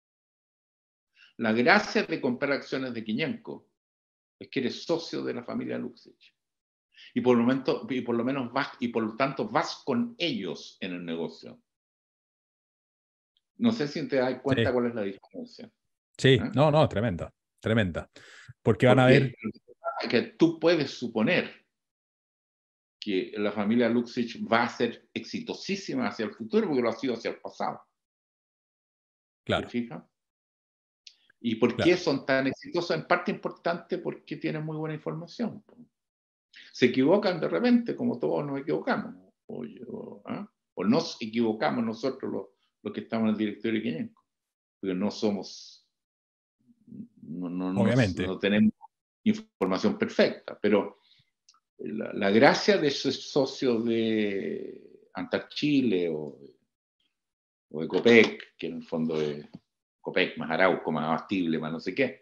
La gracia de comprar acciones de Quiñenco es que eres socio de la familia Luxich. Y por lo menos vas, y por lo tanto vas con ellos en el negocio. No sé si te das cuenta Sí, cuál es la diferencia. sí, ¿Eh? no, no, tremenda, tremenda. Porque van a ver, Porque que tú puedes suponer que la familia Luxich va a ser exitosísima hacia el futuro porque lo ha sido hacia el pasado. ¿Te claro, fijas? ¿Y por qué claro, son tan exitosos? En parte importante porque tienen muy buena información. Se equivocan de repente, como todos nos equivocamos. O nos equivocamos nosotros los que estamos en el directorio de Quiñenco. Porque no somos, obviamente. no tenemos información perfecta. Pero la gracia de ser socio de Antar Chile o de Copec, que en el fondo es Copec más Arauco, más Abastible, más no sé qué,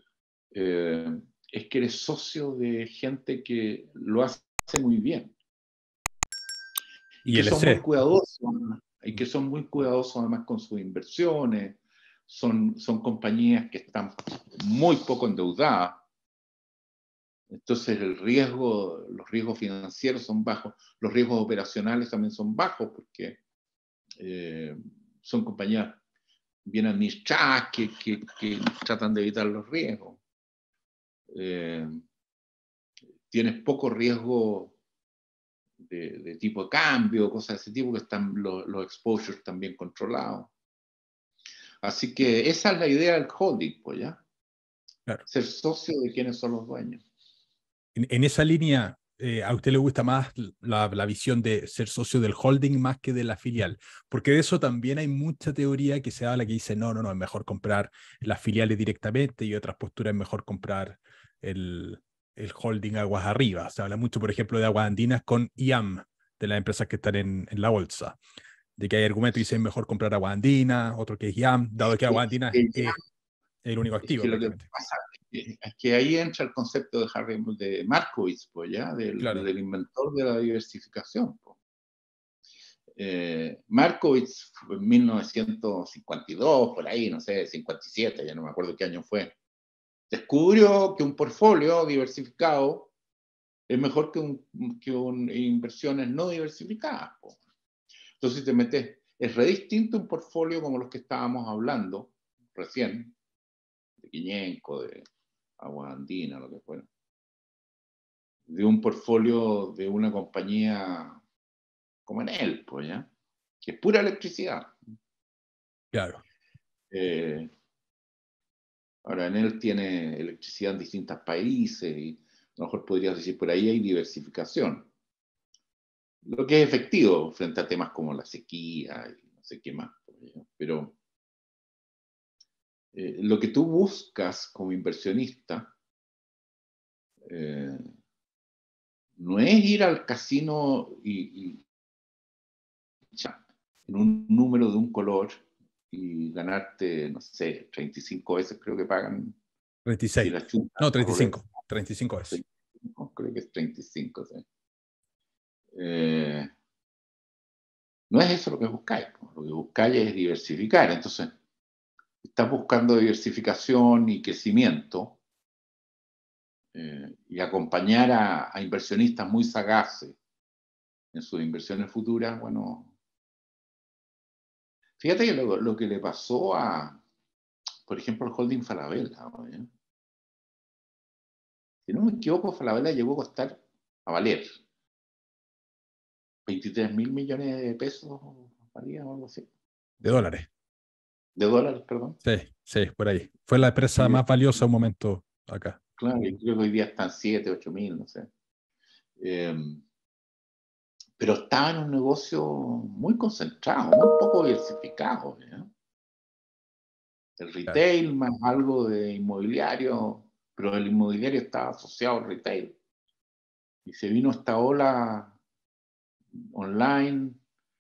es que eres socio de gente que lo hace muy bien y Y que el son muy EC, cuidadosos, y que son muy cuidadosos además con sus inversiones, son compañías que están muy poco endeudadas. Entonces los riesgos financieros son bajos, los riesgos operacionales también son bajos porque son compañías bien administradas que tratan de evitar los riesgos. Tienes poco riesgo de tipo de cambio, cosas de ese tipo, que están los exposures también controlados. Así que esa es la idea del holding, pues ya. Claro. Ser socio de quienes son los dueños. En esa línea, ¿a usted le gusta más la visión de ser socio del holding más que de la filial? Porque de eso también hay mucha teoría que se habla que dice, no, es mejor comprar las filiales directamente, y otras posturas es mejor comprar el holding aguas arriba. Se habla mucho, por ejemplo, de Aguas Andinas con IAM, de las empresas que están en la bolsa. De que hay argumentos que dicen mejor comprar Aguas Andinas, otro que es IAM, dado que Aguas Andinas es el único Es activo que lo que prácticamente. pasa es que ahí entra el concepto de Markowitz, pues, ¿ya? Claro. Del inventor de la diversificación. Pues. Markowitz, en 1952, por ahí, no sé, 57, ya no me acuerdo qué año fue, descubrió que un portfolio diversificado es mejor que inversiones no diversificadas. Pues. Entonces, si te metes, es re distinto un portfolio como los que estábamos hablando recién, de Quiñenco, de Agua Andina, lo que fuera, de un portfolio de una compañía como Enel, pues, ¿ya? Que es pura electricidad. Claro. Eh, Ahora, Enel tiene electricidad en distintos países y a lo mejor podrías decir por ahí hay diversificación. Lo que es efectivo frente a temas como la sequía y no sé qué más. Pues, ¿ya? Pero lo que tú buscas como inversionista eh, no es ir al casino y en un número de un color y ganarte, no sé, 35 veces creo que pagan si 36. la chuta No, la ruleta. 35. 35 es. 35, creo que es 35, ¿sí? Eh, no es eso lo que buscáis, lo que buscáis es diversificar. Entonces, estás buscando diversificación y crecimiento y acompañar a inversionistas muy sagaces en sus inversiones futuras. Bueno, fíjate que lo que le pasó a, por ejemplo, al holding Falabella, ¿eh? Si no me equivoco, Falabella llegó a costar, a valer 23.000 millones de pesos, valía o algo así. De dólares. De dólares, perdón. Sí, sí, por ahí. Fue la empresa Y, más valiosa un momento acá. claro, y creo que hoy día están 7, 8.000, no sé. Eh, pero estaba en un negocio muy concentrado, muy poco diversificado. ¿Ya? El Claro. retail más algo de inmobiliario, pero el inmobiliario estaba asociado al retail. Y se vino esta ola online,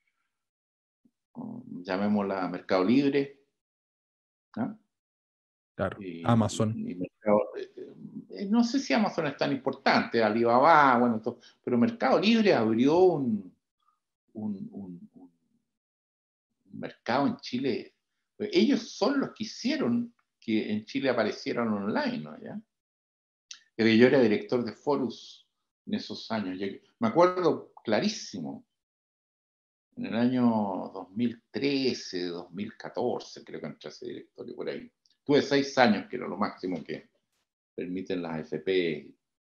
llamémosla Mercado Libre, ¿no? Claro. Amazon. Y Mercado, no sé si Amazon es tan importante, Alibaba, bueno, todo, pero Mercado Libre abrió un mercado en Chile. Ellos son los que hicieron que en Chile aparecieran online, ¿no? ¿Ya? Pero yo era director de Forus en esos años. Me acuerdo clarísimo, en el año 2013, 2014, creo que entré a ese directorio por ahí. Tuve 6 años, que era lo máximo que permiten las AFP.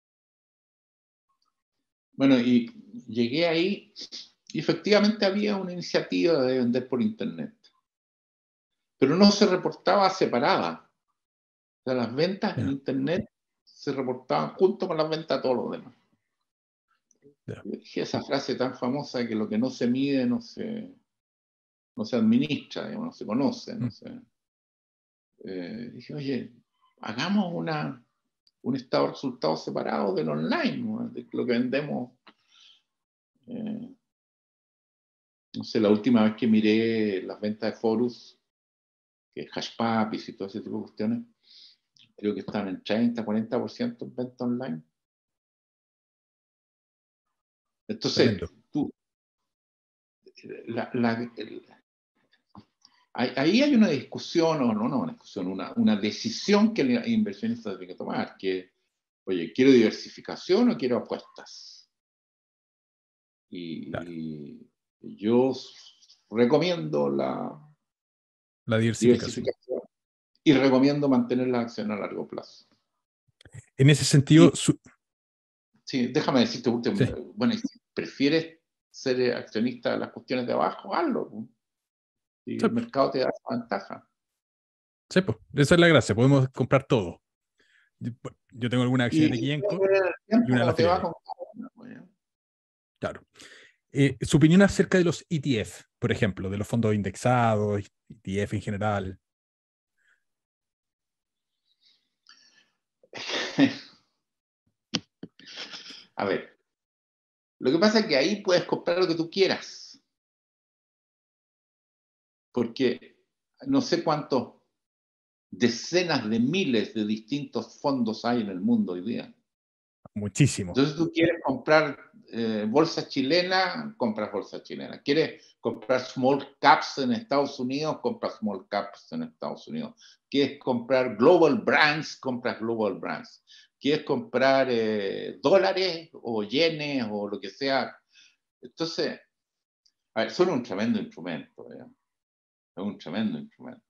Bueno, y llegué ahí y efectivamente había una iniciativa de vender por Internet, pero no se reportaba separada. O sea, las ventas en Ya, Internet se reportaban junto con las ventas de todos los demás. ya. Yo dije esa frase tan famosa que lo que no se mide no se administra, digamos, no se conoce. No Mm. se, dije, oye, hagamos un estado de resultados separado del online, ¿no? De lo que vendemos. Eh, no sé, la última vez que miré las ventas de Forus, que es Hashpapis y todo ese tipo de cuestiones, creo que están en 30-40% en venta online. Entonces, Tremendo. tú, la, la, ahí hay una discusión, o no una discusión, una decisión que el inversionista tiene que tomar, que, oye, ¿quiero diversificación o quiero apuestas? Claro. Y yo recomiendo la La diversificación. diversificación y recomiendo mantener la acción a largo plazo. En ese Y sentido, sí, déjame decirte, sí, bueno, y si prefieres ser accionista de las cuestiones de abajo, hazlo. Y sí, el mercado te da esa ventaja. Sí, pues, esa es la gracia, podemos comprar todo. Yo tengo algunas acciones de Y Kienco el y una de tiempo las te va filiales. con cada una, pues, ¿ya? Claro. Su opinión acerca de los ETF, por ejemplo, de los fondos indexados, ETF en general. A ver, lo que pasa es que ahí puedes comprar lo que tú quieras, porque no sé cuántos decenas de miles de distintos fondos hay en el mundo hoy día. Muchísimo. Entonces tú quieres comprar bolsa chilena, compras bolsa chilena. Quieres comprar small caps en Estados Unidos, compras small caps en Estados Unidos. Quieres comprar global brands, compras global brands. Quieres comprar dólares o yenes o lo que sea. Entonces, a ver, son un tremendo instrumento, ¿ya? Es un tremendo instrumento.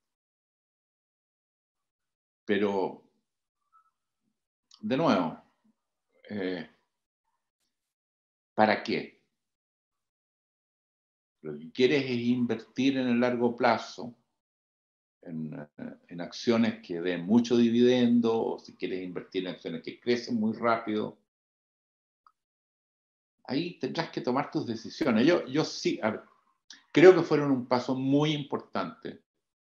Pero, de nuevo, eh, ¿para qué? Lo que quieres es invertir en el largo plazo, en acciones que den mucho dividendo, o si quieres invertir en acciones que crecen muy rápido. Ahí tendrás que tomar tus decisiones. Yo sí, a ver, creo que fueron un paso muy importante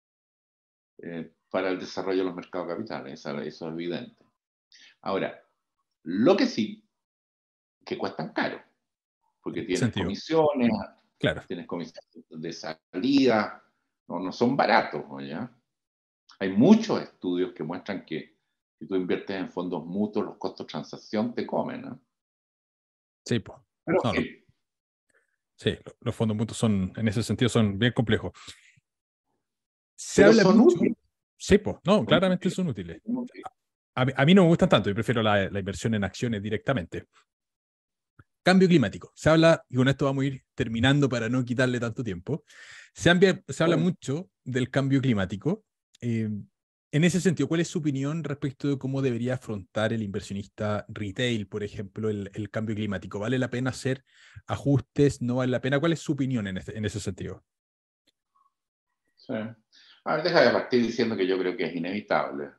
para el desarrollo de los mercados capitales, eso es evidente. Ahora, lo que sí, que cuestan caro, porque ¿En qué sentido? Claro. tienes comisiones de salida, no son baratos, ¿ya? Hay muchos estudios que muestran que si tú inviertes en fondos mutuos, los costos de transacción te comen, ¿no? Sí, pues. Pero No, no. sí, Sí, los fondos mutuos son, en ese sentido, son bien complejos. Se pero habla son mucho. útiles. Sí, pues, no, Son claramente útiles, son útiles. son útiles. A mí no me gustan tanto, yo prefiero la inversión en acciones directamente. Cambio climático. Se habla, y con esto vamos a ir terminando para no quitarle tanto tiempo. Se habla Bueno, mucho del cambio climático. Eh, en ese sentido, ¿cuál es su opinión respecto de cómo debería afrontar el inversionista retail, por ejemplo, el cambio climático? ¿Vale la pena hacer ajustes? ¿No vale la pena? ¿Cuál es su opinión en ese sentido? sí. A ver, deja de partir diciendo que yo creo que es inevitable.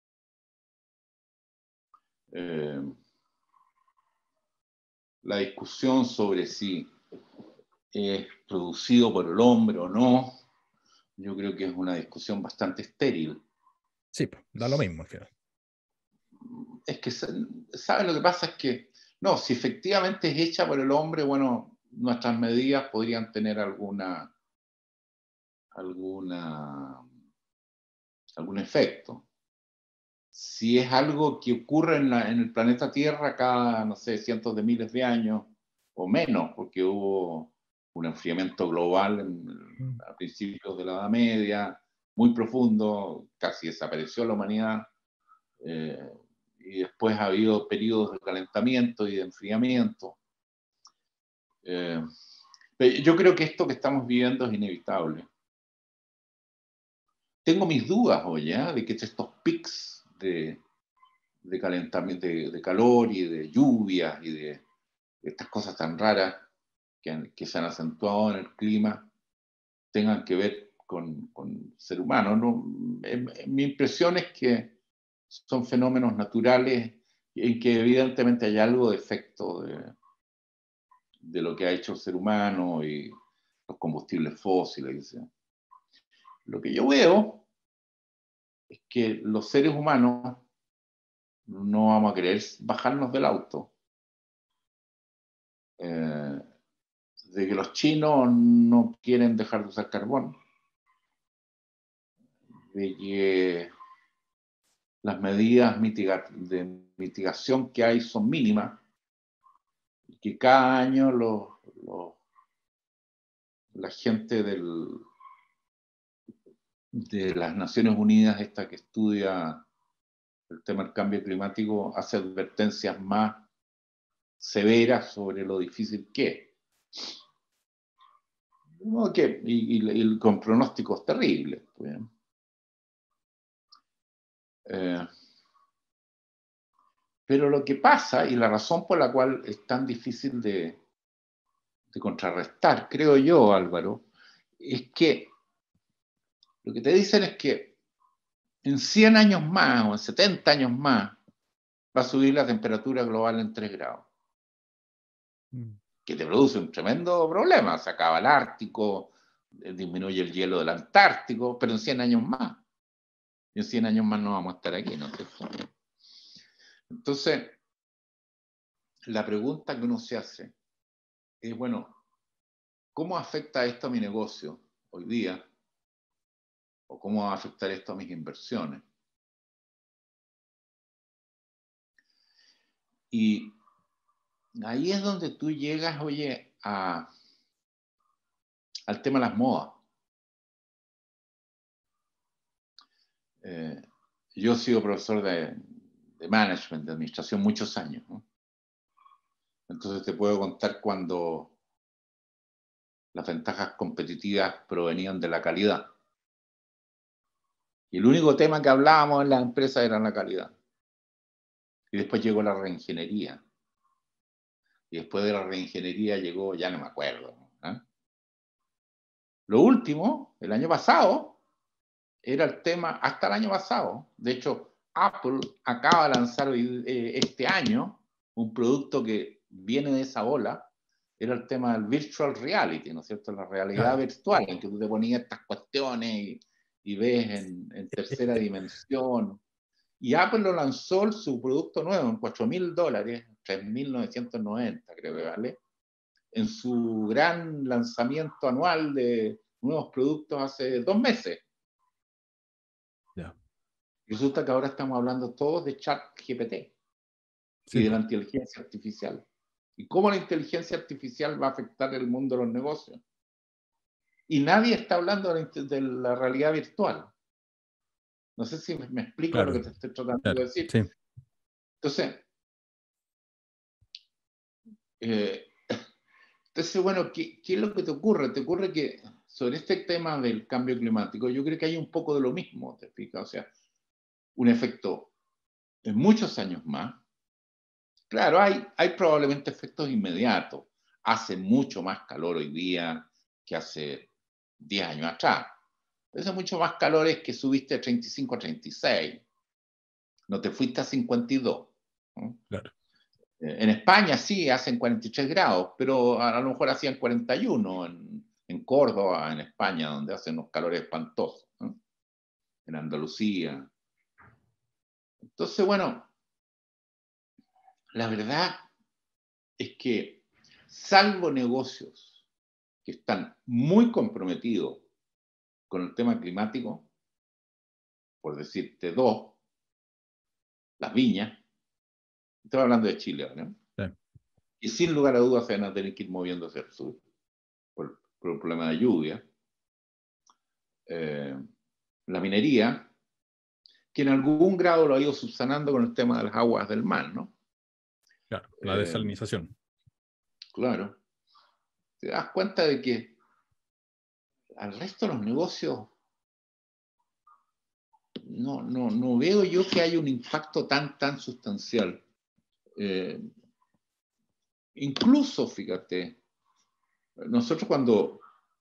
Eh, la discusión sobre si es producido por el hombre o no, yo creo que es una discusión bastante estéril. Sí, pues, da lo mismo al final. Es que, ¿sabes? Lo que pasa es que, no, si efectivamente es hecha por el hombre, bueno, nuestras medidas podrían tener alguna, algún efecto. Si es algo que ocurre en el planeta Tierra cada, no sé, cientos de miles de años o menos, porque hubo un enfriamiento global Mm. a principios de la Edad Media, muy profundo, casi desapareció la humanidad, eh, y después ha habido periodos de calentamiento y de enfriamiento. Eh, yo creo que esto que estamos viviendo es inevitable. Tengo mis dudas hoy, ¿eh? De que estos pics de calentamiento, de calor y de lluvias y de estas cosas tan raras que se han acentuado en el clima tengan que ver con el ser humano. ¿No? Mi impresión es que son fenómenos naturales en que evidentemente hay algo de efecto de lo que ha hecho el ser humano y los combustibles fósiles. Lo que yo veo es que los seres humanos no vamos a querer bajarnos del auto. De que los chinos no quieren dejar de usar carbón, de que las medidas de mitigación que hay son mínimas, y que cada año la gente de las Naciones Unidas, esta que estudia el tema del cambio climático, hace advertencias más severas sobre lo difícil que es. ¿No? Y con pronósticos terribles. Pues. Eh, pero lo que pasa, y la razón por la cual es tan difícil de contrarrestar, creo yo, Álvaro, es que lo que te dicen es que en 100 años más o en 70 años más va a subir la temperatura global en 3 grados. Que te produce un tremendo problema. Se acaba el Ártico, disminuye el hielo del Antártico, pero en 100 años más. Y en 100 años más no vamos a estar aquí, ¿no es cierto? Entonces, la pregunta que uno se hace es, bueno, ¿cómo afecta esto a mi negocio hoy día? ¿O cómo va a afectar esto a mis inversiones? Y ahí es donde tú llegas, oye, al tema de las modas. Yo he sido profesor de management, de administración, muchos años, ¿no? Entonces te puedo contar cuando las ventajas competitivas provenían de la calidad. Y el único tema que hablábamos en las empresas era la calidad. Y después llegó la reingeniería. Y después de la reingeniería llegó, ya no me acuerdo, ¿eh? Lo último, el año pasado, era el tema, hasta el año pasado, de hecho, Apple acaba de lanzar este año un producto que viene de esa ola, era el tema del virtual reality, ¿no es cierto? La realidad virtual, en que tú te ponías estas cuestiones y ves en tercera dimensión. Y Apple lo lanzó su producto nuevo en $4.000, 3.990 creo que vale, en su gran lanzamiento anual de nuevos productos hace 2 meses. Ya. Resulta que ahora estamos hablando todos de ChatGPT y de la inteligencia artificial. ¿Y cómo la inteligencia artificial va a afectar el mundo de los negocios? Y nadie está hablando de la realidad virtual. No sé si me explico lo que te estoy tratando de decir. Sí. Entonces, bueno, ¿qué es lo que te ocurre? Te ocurre que sobre este tema del cambio climático, yo creo que hay un poco de lo mismo, ¿te explicas? O sea, un efecto en muchos años más. Claro, hay probablemente efectos inmediatos. Hace mucho más calor hoy día que hace 10 años atrás. Hace mucho más calor es que subiste a 35 a 36. No te fuiste a 52. ¿No? Claro. En España sí hacen 43 grados, pero a lo mejor hacían 41 en Córdoba, en España, donde hacen unos calores espantosos, ¿no? En Andalucía. Entonces, bueno, la verdad es que, salvo negocios que están muy comprometidos con el tema climático, por decirte dos, las viñas, estoy hablando de Chile, ¿no? Sí. Y sin lugar a dudas se van a tener que ir moviendo hacia el sur por el problema de lluvia. La minería, que en algún grado lo ha ido subsanando con el tema de las aguas del mar, ¿no? Claro, la desalinización. Claro. Te das cuenta de que al resto de los negocios no veo yo que haya un impacto tan sustancial. Incluso, fíjate, nosotros cuando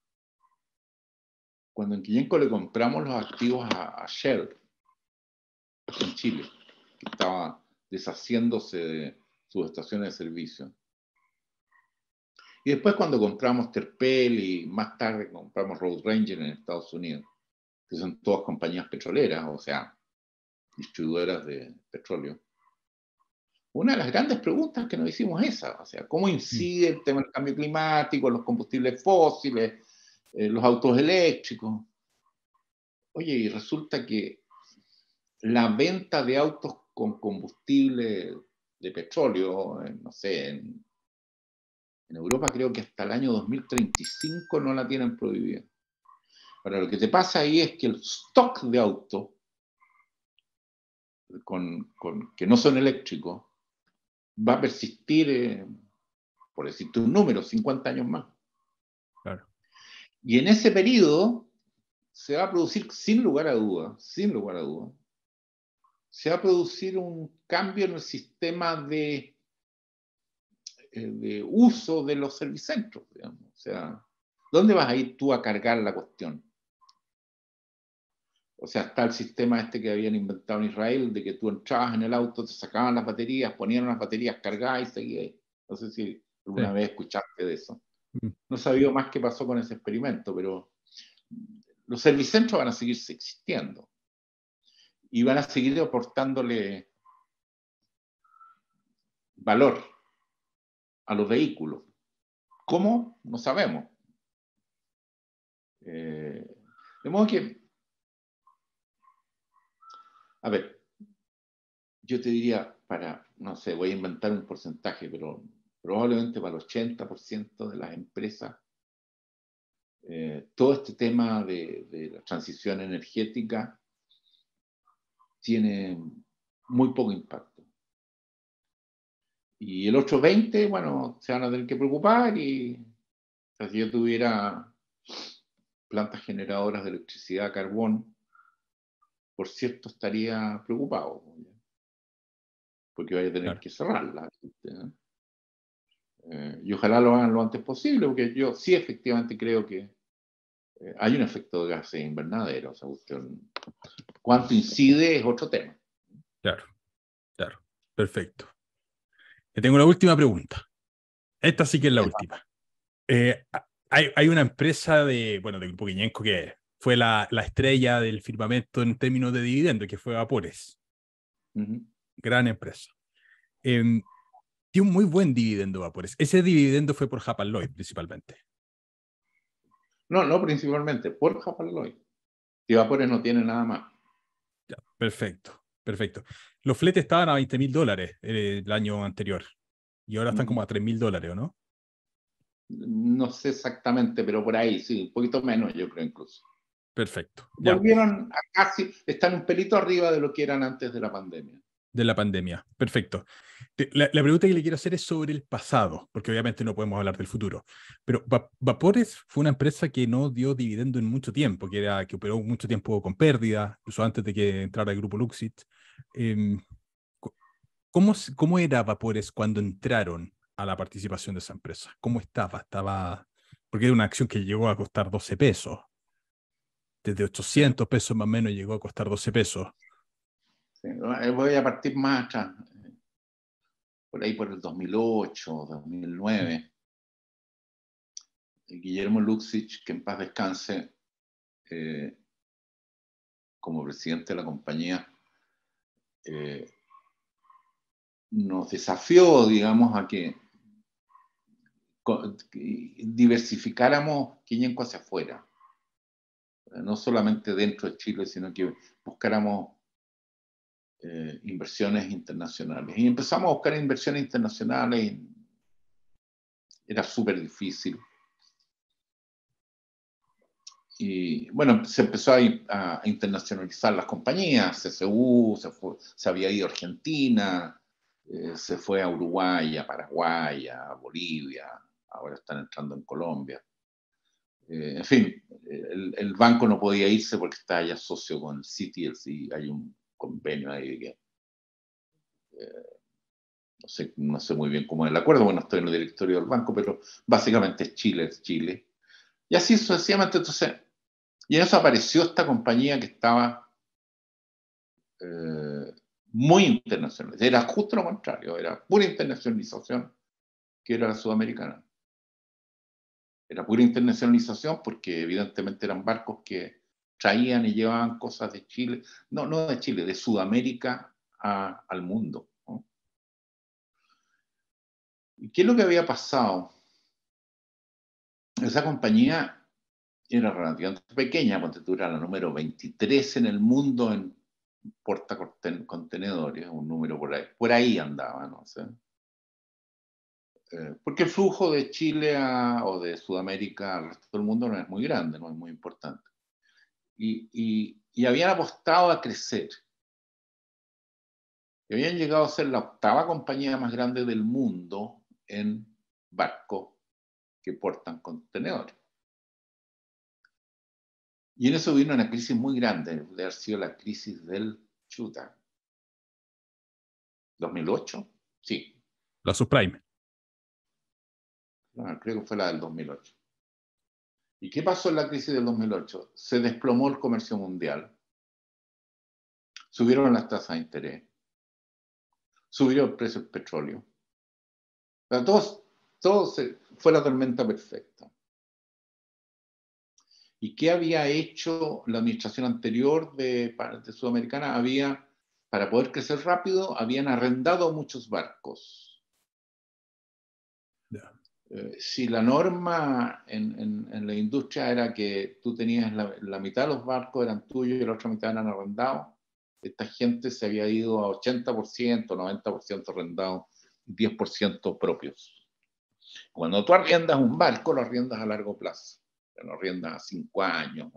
en Quillenco le compramos los activos a Shell en Chile, que estaba deshaciéndose de sus estaciones de servicio. Y después cuando compramos Terpel y más tarde compramos Road Ranger en Estados Unidos, que son todas compañías petroleras, o sea, distribuidoras de petróleo. Una de las grandes preguntas que nos hicimos es esa, o sea, ¿cómo incide el tema del cambio climático, los combustibles fósiles, los autos eléctricos? Oye, y resulta que la venta de autos con combustible de petróleo, no sé, en Europa creo que hasta el año 2035 no la tienen prohibida. Ahora, lo que te pasa ahí es que el stock de autos que no son eléctricos va a persistir, por decirte un número, 50 años más. Claro. Y en ese periodo se va a producir, sin lugar a dudas, se va a producir un cambio en el sistema de uso de los servicentros, digamos. O sea, ¿dónde vas a ir tú a cargar la cuestión? O sea, está el sistema este que habían inventado en Israel, de que tú entrabas en el auto, te sacaban las baterías, ponían las baterías cargadas y seguías. No sé si alguna Sí. vez escuchaste de eso. Mm. No sabía más qué pasó con ese experimento, pero los servicentros van a seguir existiendo y van a seguir aportándole valor a los vehículos. ¿Cómo? No sabemos. De modo que, a ver, yo te diría, no sé, voy a inventar un porcentaje, pero probablemente para el 80% de las empresas, todo este tema de la transición energética tiene muy poco impacto. Y el otro 20, bueno, se van a tener que preocupar y o sea, si yo tuviera plantas generadoras de electricidad a carbón, por cierto, estaría preocupado, porque vaya a tener Claro. que cerrarla. Y ojalá lo hagan lo antes posible, porque yo sí efectivamente creo que hay un efecto de gases invernadero. O sea, cuánto incide es otro tema. Claro, claro. Perfecto. Te tengo la última pregunta. Esta sí que es la última. Hay una empresa del Grupo Quiñenco que fue la estrella del firmamento en términos de dividendos, que fue Vapores. Uh-huh. Gran empresa. Eh, Dio un muy buen dividendo Vapores. Ese dividendo fue por Hapag-Lloyd principalmente. No, no principalmente, por Hapag-Lloyd. Si Vapores no tiene nada más. Ya, perfecto, perfecto. Los fletes estaban a $20,000 el año anterior y ahora están como Uh-huh. a $3,000, ¿o no? No sé exactamente, pero por ahí, sí, un poquito menos, yo creo incluso. Perfecto, ya. Volvieron a casi, están un pelito arriba de lo que eran antes de la pandemia. De la pandemia. Perfecto. La pregunta que le quiero hacer es sobre el pasado, porque obviamente no podemos hablar del futuro. Pero Vapores fue una empresa que no dio dividendo en mucho tiempo, que operó mucho tiempo con pérdida, incluso antes de que entrara el grupo Luxit. Em, co- ¿Cómo era Vapores cuando entraron a la participación de esa empresa? ¿Cómo estaba? Porque era una acción que llegó a costar 12 pesos. Desde Sí, 800 pesos más o menos llegó a costar 12 pesos. sí. Voy a partir más atrás, por ahí por el 2008, 2009. Guillermo Luxich, que en paz descanse, eh, como presidente de la compañía, eh, nos desafió, digamos, a que diversificáramos Quiñenco hacia afuera, no solamente dentro de Chile, sino que buscáramos inversiones internacionales. Y empezamos a buscar inversiones internacionales y era súper difícil. Y bueno, se empezó a internacionalizar las compañías, CSU, se había ido a Argentina, se fue a Uruguay, a Paraguay, a Bolivia, ahora están entrando en Colombia. En fin, el banco no podía irse porque está ya socio con Citiels y hay un convenio ahí que no sé muy bien cómo es el acuerdo, bueno, estoy en el directorio del banco, pero básicamente es Chile. Y así sucesivamente, entonces, y en eso apareció esta compañía que estaba eh, muy internacional. Era justo lo contrario, era pura internacionalización, que era la sudamericana. Era pura internacionalización porque evidentemente eran barcos que traían y llevaban cosas de Chile, no de Chile, de Sudamérica al mundo, ¿no? ¿Y qué es lo que había pasado? Esa compañía era relativamente pequeña, porque tú eras la número 23 en el mundo en portacontenedores, un número por ahí andaba, no sé. Porque el flujo de Chile o de Sudamérica al resto del mundo no es muy grande, no es muy importante. Y habían apostado a crecer. Y habían llegado a ser la octava compañía más grande del mundo en barcos que portan contenedores. Y en eso vino una crisis muy grande, de haber sido la crisis del Chuta. ¿2008? Sí, La subprime. creo que fue la del 2008. ¿Y qué pasó en la crisis del 2008? Se desplomó el comercio mundial subieron las tasas de interés, subió el precio del petróleo. O sea, fue la tormenta perfecta. ¿Y qué había hecho la administración anterior de Sudamericana? Para poder crecer rápido, habían arrendado muchos barcos. Ya. Si la norma en la industria era que tú tenías la mitad de los barcos eran tuyos y la otra mitad eran arrendados, esta gente se había ido a 80%, 90% arrendados, 10% propios. Cuando tú arriendas un barco, lo arriendas a largo plazo, lo arriendas a 5 años.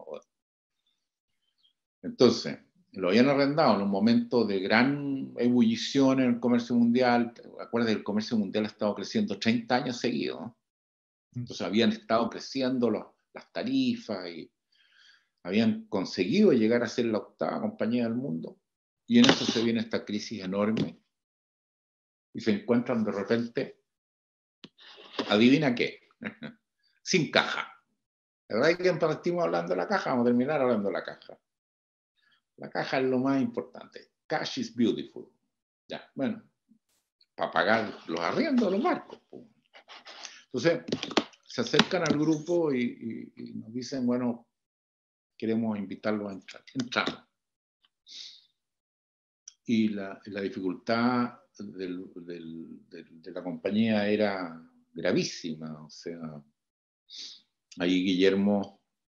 Entonces, lo habían arrendado en un momento de gran ebullición en el comercio mundial. Acuérdate que el comercio mundial ha estado creciendo 30 años seguidos, ¿no? Entonces habían estado creciendo las tarifas y habían conseguido llegar a ser la 8ª compañía del mundo. Y en eso se viene esta crisis enorme y se encuentran de repente, adivina qué, sin caja. ¿Verdad que partimos hablando de la caja? Vamos a terminar hablando de la caja. La caja es lo más importante. Cash is beautiful. Ya, bueno, para pagar los arriendos de los barcos. Entonces, se acercan al grupo y nos dicen, bueno, queremos invitarlos a entrar. Entramos. Y la dificultad de la compañía era gravísima. O sea, ahí Guillermo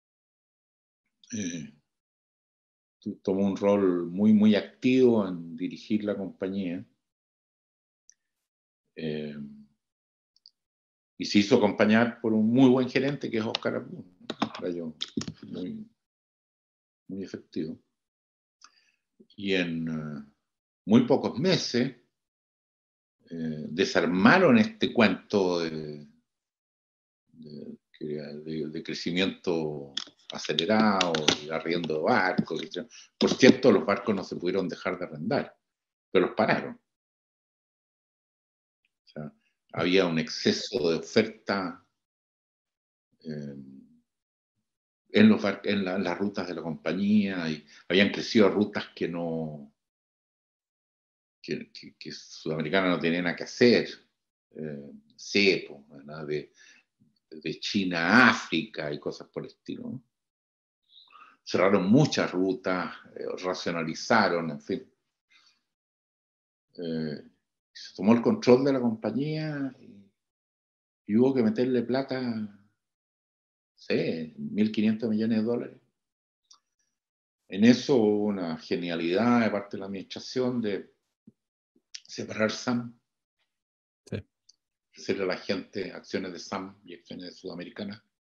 tomó un rol muy, muy activo en dirigir la compañía. Y se hizo acompañar por un muy buen gerente que es Oscar Arbún, muy, muy efectivo. Y en muy pocos meses desarmaron este cuento de crecimiento acelerado, de arriendo de barcos. Por cierto, los barcos no se pudieron dejar de arrendar, pero los pararon. O sea, había un exceso de oferta en las rutas de la compañía, y habían crecido rutas que Sudamericana no tenía nada que hacer. Cepo, de China a África y cosas por el estilo, ¿no? Cerraron muchas rutas, racionalizaron, en fin. Se tomó el control de la compañía y hubo que meterle plata, no sé, 1.500 millones de dólares. En eso hubo una genialidad de parte de la administración de separar SAM, hacerle a la gente acciones de SAM y acciones de Sudamericana.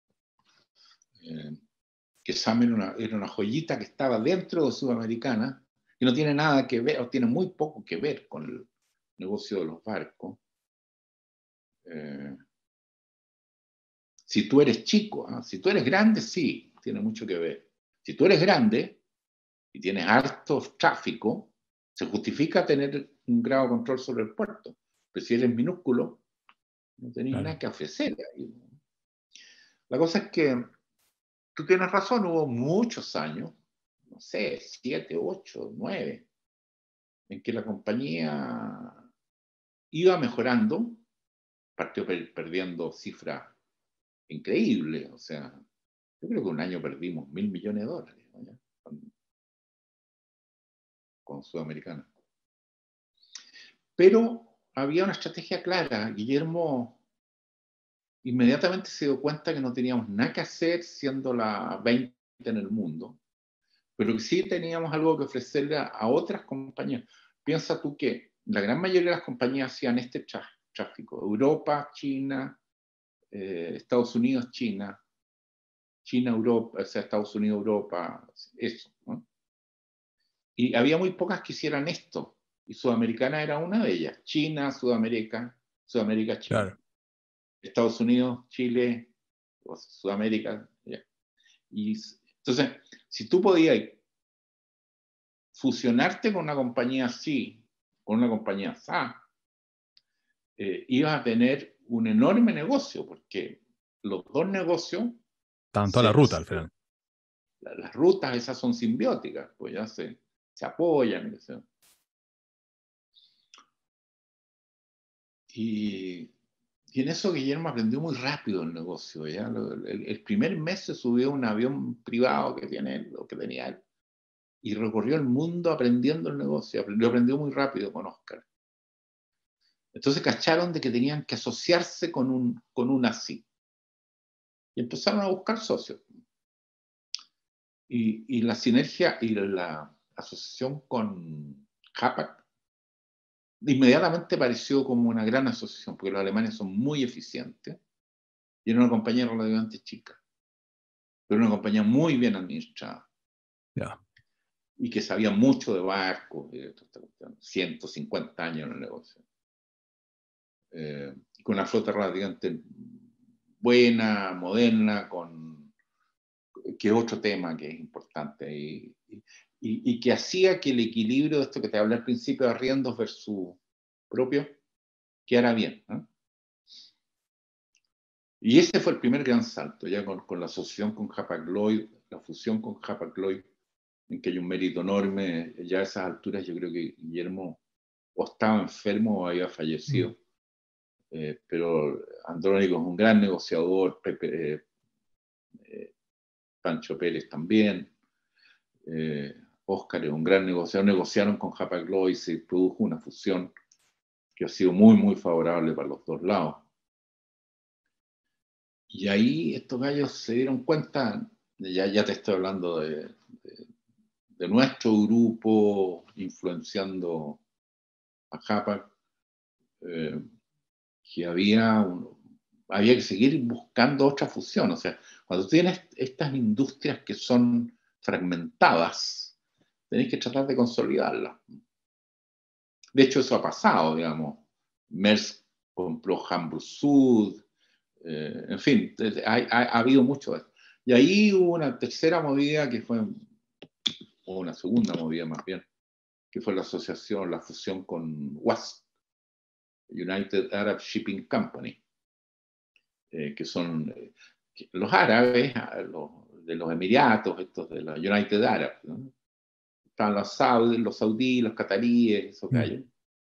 Que SAM era una joyita que estaba dentro de Sudamericana y no tiene nada que ver, o tiene muy poco que ver con el negocio de los barcos. Si tú eres chico, si tú eres grande, sí, tiene mucho que ver. Si tú eres grande y tienes harto tráfico, se justifica tener un grado de control sobre el puerto. Pero si eres minúsculo, no tenés nada que ofrecer ahí. La cosa es que tú tienes razón, hubo muchos años, no sé, 7, 8, 9, en que la compañía iba mejorando, partió perdiendo cifras increíbles. O sea, yo creo que un año perdimos 1.000 millones de dólares, ¿no? Con Sudamericana. Pero había una estrategia clara. Guillermo inmediatamente se dio cuenta que no teníamos nada que hacer siendo la 20 en el mundo, pero que sí teníamos algo que ofrecerle a otras compañías. Piensa tú que la gran mayoría de las compañías hacían este tráfico: Europa, China, Estados Unidos, China, Europa, o sea, Estados Unidos, Europa, eso, ¿no? Y había muy pocas que hicieran esto, y Sudamericana era una de ellas. China, Sudamérica, China. Claro. Estados Unidos, Chile, Sudamérica. Yeah. Y entonces, si tú podías fusionarte con una compañía así, con una compañía así, ibas a tener un enorme negocio, porque los dos negocios... Tanto la ruta al final. Las rutas esas son simbióticas, pues ya sé. se apoyan. ¿No? Y en eso Guillermo aprendió muy rápido el negocio. ¿Ya? El primer mes se subió a un avión privado que tiene él, o que tenía él, y recorrió el mundo aprendiendo el negocio. Lo aprendió muy rápido con Oscar. Entonces cacharon de que tenían que asociarse con un así. Y empezaron a buscar socios. Y la sinergia y la asociación con Hapag inmediatamente pareció como una gran asociación, porque los alemanes son muy eficientes y era una compañía relativamente chica, pero una compañía muy bien administrada. Yeah. Y que sabía mucho de barcos, 150 años en el negocio. Con una flota relativamente buena, moderna, que es otro tema que es importante y que hacía que el equilibrio de esto que te hablé al principio de arriendos versus propio quedara bien, ¿no? Y ese fue el primer gran salto, ya con la asociación con Hapag-Lloyd, la fusión con Hapag-Lloyd, en que hay un mérito enorme. Ya a esas alturas yo creo que Guillermo o estaba enfermo o había fallecido. Pero Andrónico es un gran negociador, Pancho Pérez también, Oscar es un gran negociador. Negociaron con Hapag-Lloyd y se produjo una fusión que ha sido muy, muy favorable para los dos lados. Y ahí estos gallos se dieron cuenta, ya te estoy hablando de nuestro grupo influenciando a Hapag, que había que seguir buscando otra fusión. O sea, cuando tienes estas industrias que son fragmentadas, tenés que tratar de consolidarlas. De hecho, eso ha pasado, digamos. Maersk compró Hamburg Sud, en fin, ha habido mucho de eso. Y ahí hubo una tercera movida que fue, o una segunda movida más bien, que fue la asociación, la fusión con WASP, United Arab Shipping Company, que son los árabes, de los Emiratos, estos de la United Arab, ¿no? Estaban los saudíes, los cataríes, esos gallos.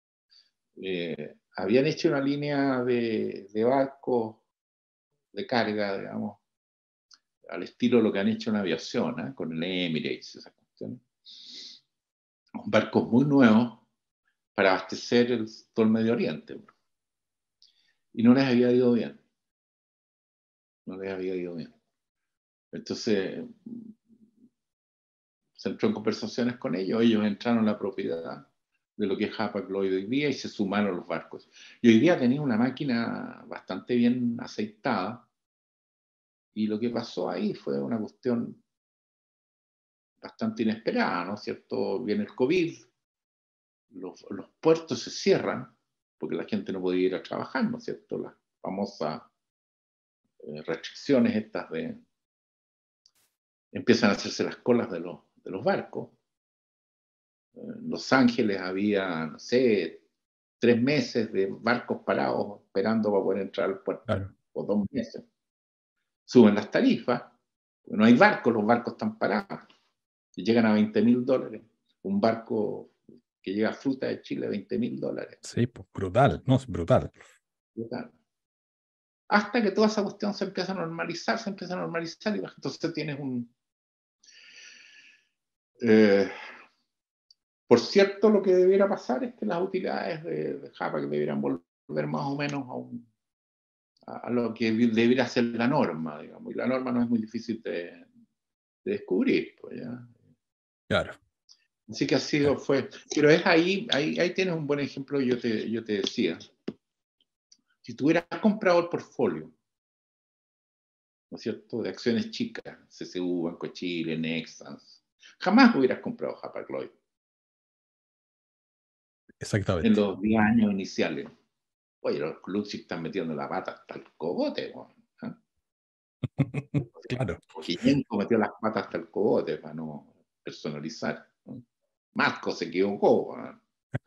Habían hecho una línea de barcos de carga, digamos, al estilo de lo que han hecho en aviación, con el Emirates, esas cuestiones. Barcos muy nuevos para abastecer todo el Medio Oriente. Y no les había ido bien. No les había ido bien. Entonces, se entró en conversaciones con ellos, ellos entraron en la propiedad de lo que es Hapag-Lloyd hoy día y se sumaron los barcos. Y hoy día tenía una máquina bastante bien aceitada y lo que pasó ahí fue una cuestión bastante inesperada, ¿no es cierto? Viene el COVID, los puertos se cierran porque la gente no podía ir a trabajar, ¿no es cierto? Las famosas restricciones estas empiezan a hacerse las colas de los barcos. En Los Ángeles había, no sé, 3 meses de barcos parados esperando para poder entrar al puerto, claro, o 2 meses. Suben las tarifas, no hay barcos, los barcos están parados. Y llegan a $20,000. Un barco que llega a fruta de Chile, $20,000. Sí, pues brutal, no, es brutal. Brutal. Hasta que toda esa cuestión se empieza a normalizar, y entonces tienes por cierto, lo que debiera pasar es que las utilidades de Hapag debieran volver más o menos a lo que debiera ser la norma, digamos. Y la norma no es muy difícil de descubrir, pues, ¿ya? Claro. Así que así fue. Pero es ahí tienes un buen ejemplo, yo te decía. Si tú hubieras comprado el portfolio, ¿no es cierto?, de acciones chicas, CCU, Banco de Chile, Nexans, jamás hubieras comprado Hapag-Lloyd. Exactamente. En los 10 años iniciales. Oye, los Luxich están metiendo la pata hasta el cogote, ¿eh? Claro. Guillenco metió las patas hasta el cogote para no personalizar, ¿no? Marco se equivocó, ¿eh?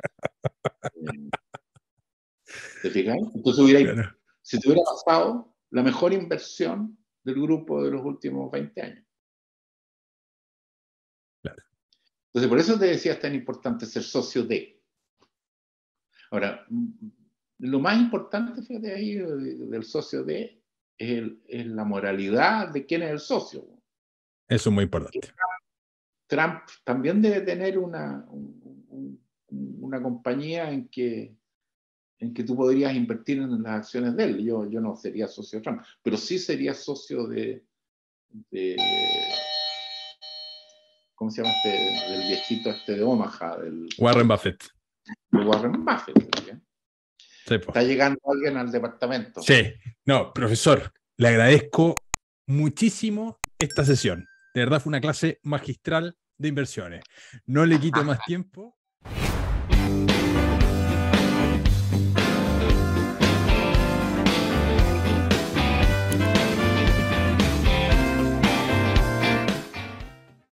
¿Te fijas? Entonces claro, si te hubiera pasado la mejor inversión del grupo de los últimos 20 años. Claro. Entonces, por eso te decía, es tan importante ser socio de. Ahora, lo más importante, fíjate ahí, del socio de, es la moralidad de quién es el socio. Eso es muy importante. Trump también debe tener una compañía en que tú podrías invertir en las acciones de él. Yo no sería socio de Trump, pero sí sería socio de ¿cómo se llama del viejito de Omaha, Warren Buffett. De Warren Buffett. Sí, está llegando alguien al departamento. Sí, no, profesor, le agradezco muchísimo esta sesión. De verdad fue una clase magistral de inversiones. No le quito más tiempo.